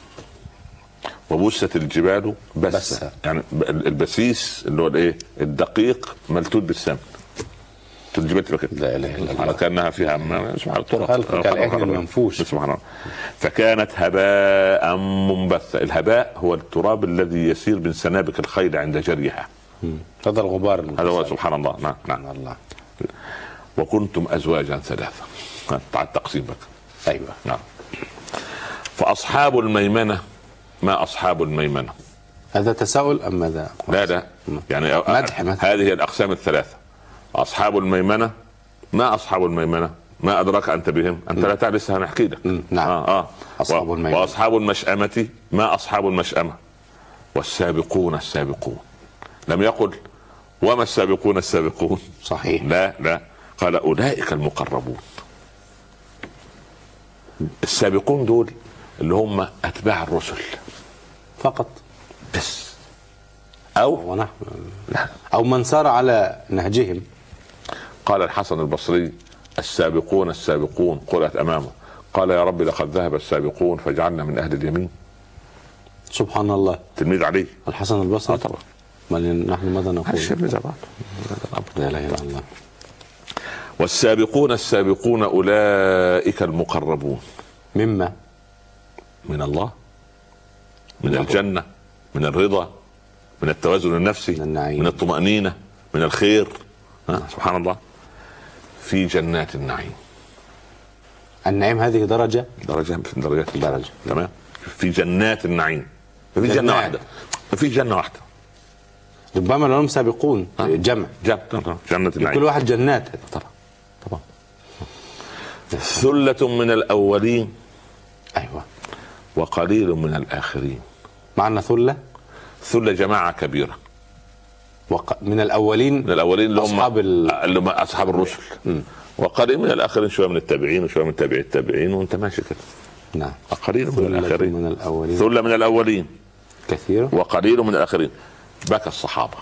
وبست الجبال بس, بس. يعني البسيس اللي هو الايه الدقيق ملتوت بالسمن. الجبال تبقى لا اله الا الله كانها فيها سبحان الطرق كالعهن المنفوش سبحان الله. فكانت هباء منبثا. الهباء هو التراب الذي يسير من سنابك الخيل عند جريها. هذا الغبار هذا هو سبحان الله. نعم نعم الله. وكنتم ازواجا ثلاثه بعد التقسيم بك. ايوه نعم. فاصحاب الميمنه ما اصحاب الميمنه. هذا تساؤل ام ماذا؟ لا لا يعني مدح مدح. هذه الاقسام الثلاثه. اصحاب الميمنه ما اصحاب الميمنه ما ادراك انت بهم انت لا تعرف لسه هنحكي لك. نعم. آه آه. اصحاب الميمنه. واصحاب المشأمه ما اصحاب المشأمه. والسابقون السابقون. لم يقل وما السابقون السابقون. صحيح. لا لا قال اولئك المقربون. السابقون دول اللي هم اتباع الرسل فقط بس او ونحن او من سار على نهجهم. قال الحسن البصري السابقون السابقون قرأت امامه قال يا رب لقد ذهب السابقون فاجعلنا من اهل اليمين. سبحان الله. تلميذ علي الحسن البصري. آه طبعا. نحن ماذا نقول؟ لا اله الا الله. والسابقون السابقون اولئك المقربون. مما من الله من الجنة من الرضا من التوازن النفسي من, من الطمأنينة من الخير. سبحان الله. في جنات النعيم. النعيم هذه درجة درجة في درجات درجة تمام. في جنات النعيم. ما في جنة واحدة ما في جنة واحدة. ربما لهم سابقون جمع جنة جنة النعيم كل واحد جنات. طبعا طبعا. ثلة من الأولين أيوة وقليل من الآخرين. معنى ثلة ثلة جماعة كبيرة وق... من الأولين من الأولين اللي هم أصحاب ال... اللي هم أصحاب الرسل. م. وقليل من الآخرين شوية من التابعين وشوية من تابعي التابعين وأنت ماشي كده. نعم. قليل من الآخرين من الأولين ثلة من الأولين كثير وقليل من الآخرين. بكى الصحابة.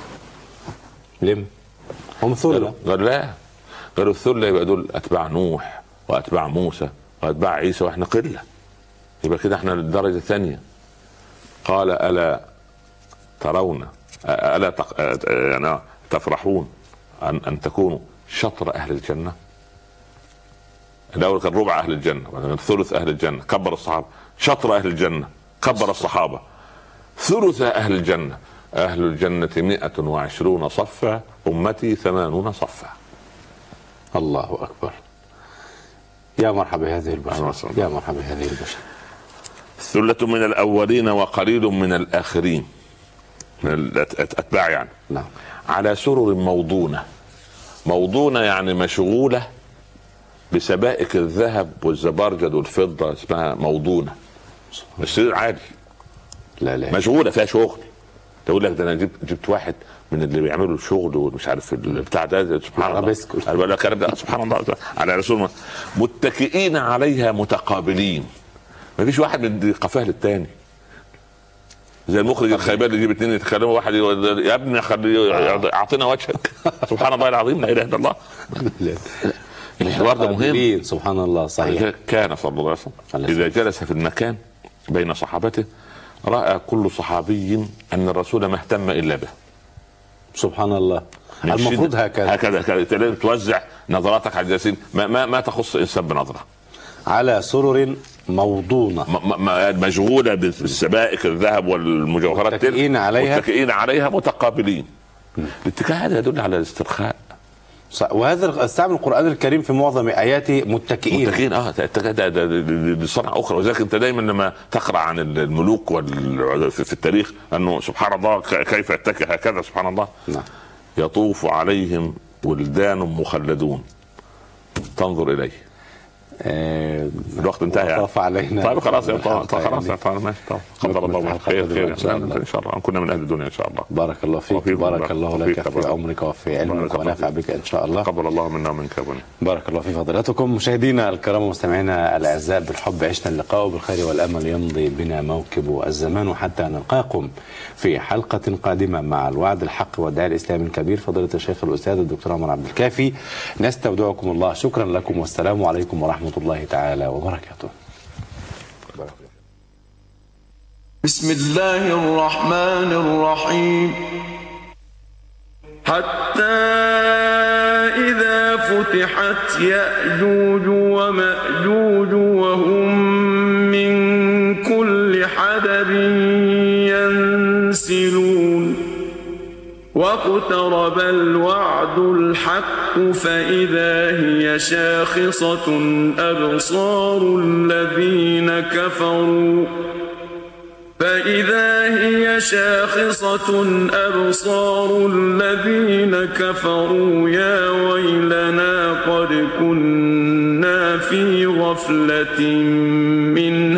لم هم ثلة؟ قال لا قالوا الثلة يبقى دول أتباع نوح وأتباع موسى وأتباع عيسى وإحنا قلة يبقى كده إحنا للدرجة الثانية. قال ألا ترون ألا تق... يعني تفرحون أن أن تكونوا شطر أهل الجنة. الأول كان ربع أهل الجنة وبعدين ثلث أهل الجنة كبر الصحابة. شطر أهل الجنة كبر الصحابة. ثلث أهل الجنة أهل الجنة مئة وعشرون صفا أمتي ثمانون صفا. الله أكبر. يا مرحبا هذه البشر يا مرحبا هذه البشر. ثلة من الأولين وقليل من الآخرين من الأتباع يعني. نعم. على سرر موضونة. موضونة يعني مشغولة بسبائك الذهب والزبرجد والفضة اسمها موضونة. السرير عادي لا لا مشغولة فيها شغل. تقول لك ده انا جبت جبت واحد من اللي بيعملوا الشغل ومش عارف البتاع ده سبحان الله سبحان الله على رسول الله متكئين عليها متقابلين. ما فيش واحد من قفاه للتاني زي المخرج الخيبان اللي يجيب اتنين يتكلموا واحد يا ابني خلي اعطينا وجهك. سبحان الله العظيم لا اله الا الله. الحوار ده مهم. سبحان الله صحيح. كان صلى الله عليه وسلم اذا جلس في المكان بين صحابته رأى كل صحابي أن الرسول ما اهتم إلا به. سبحان الله. المفروض هكذا هكذا توزع نظراتك على الجالسين ما, ما, ما تخص إنسان بنظرة. على سرر موضونة مشغولة بالسبائك الذهب والمجوهرات متكئين عليها متكئين عليها متقابلين. الاتكاء هذا يدل على الاسترخاء، وهذا استعمل القرآن الكريم في معظم آياته متكئين. متكئين اه بصنعة أخرى. وذلك أنت دايما لما تقرأ عن الملوك وال... في التاريخ أنه سبحان الله كيف يتكئ هكذا سبحان الله. نعم. يطوف عليهم ولدان مخلدون تنظر إليه. آه الوقت انتهى يعني. علينا. طيب خلاص يا طبعا خلاص يا طبعا ماشي طبعا. قدر الله خير خير ان شاء الله ان شاء الله كنا من اهل الدنيا ان شاء الله. بارك الله فيك، بارك الله لك في عمرك وفي علمك ونفع بك ان شاء الله. قبل الله منا ومنك ابونا. بارك الله في فضيلتكم. مشاهدينا الكرام ومستمعينا الاعزاء، بالحب عشنا اللقاء وبالخير والامل يمضي بنا موكب الزمان حتى نلقاكم في حلقه قادمه مع الوعد الحق والداعي الاسلامي الكبير فضيله الشيخ الاستاذ الدكتور عمر عبد الكافي. نستودعكم الله. شكرا لكم والسلام عليكم ورحمه الله تعالى وبركاته. بسم الله الرحمن الرحيم. حتى إذا فتحت يأجوج ومأجوج وهم من كل حدب ينسلون واقترب الوعد الحق فإذا هي شاخصة أبصار الذين كفروا فإذا هي شاخصة أبصار الذين كفروا يا ويلنا قد كنا في غفلة من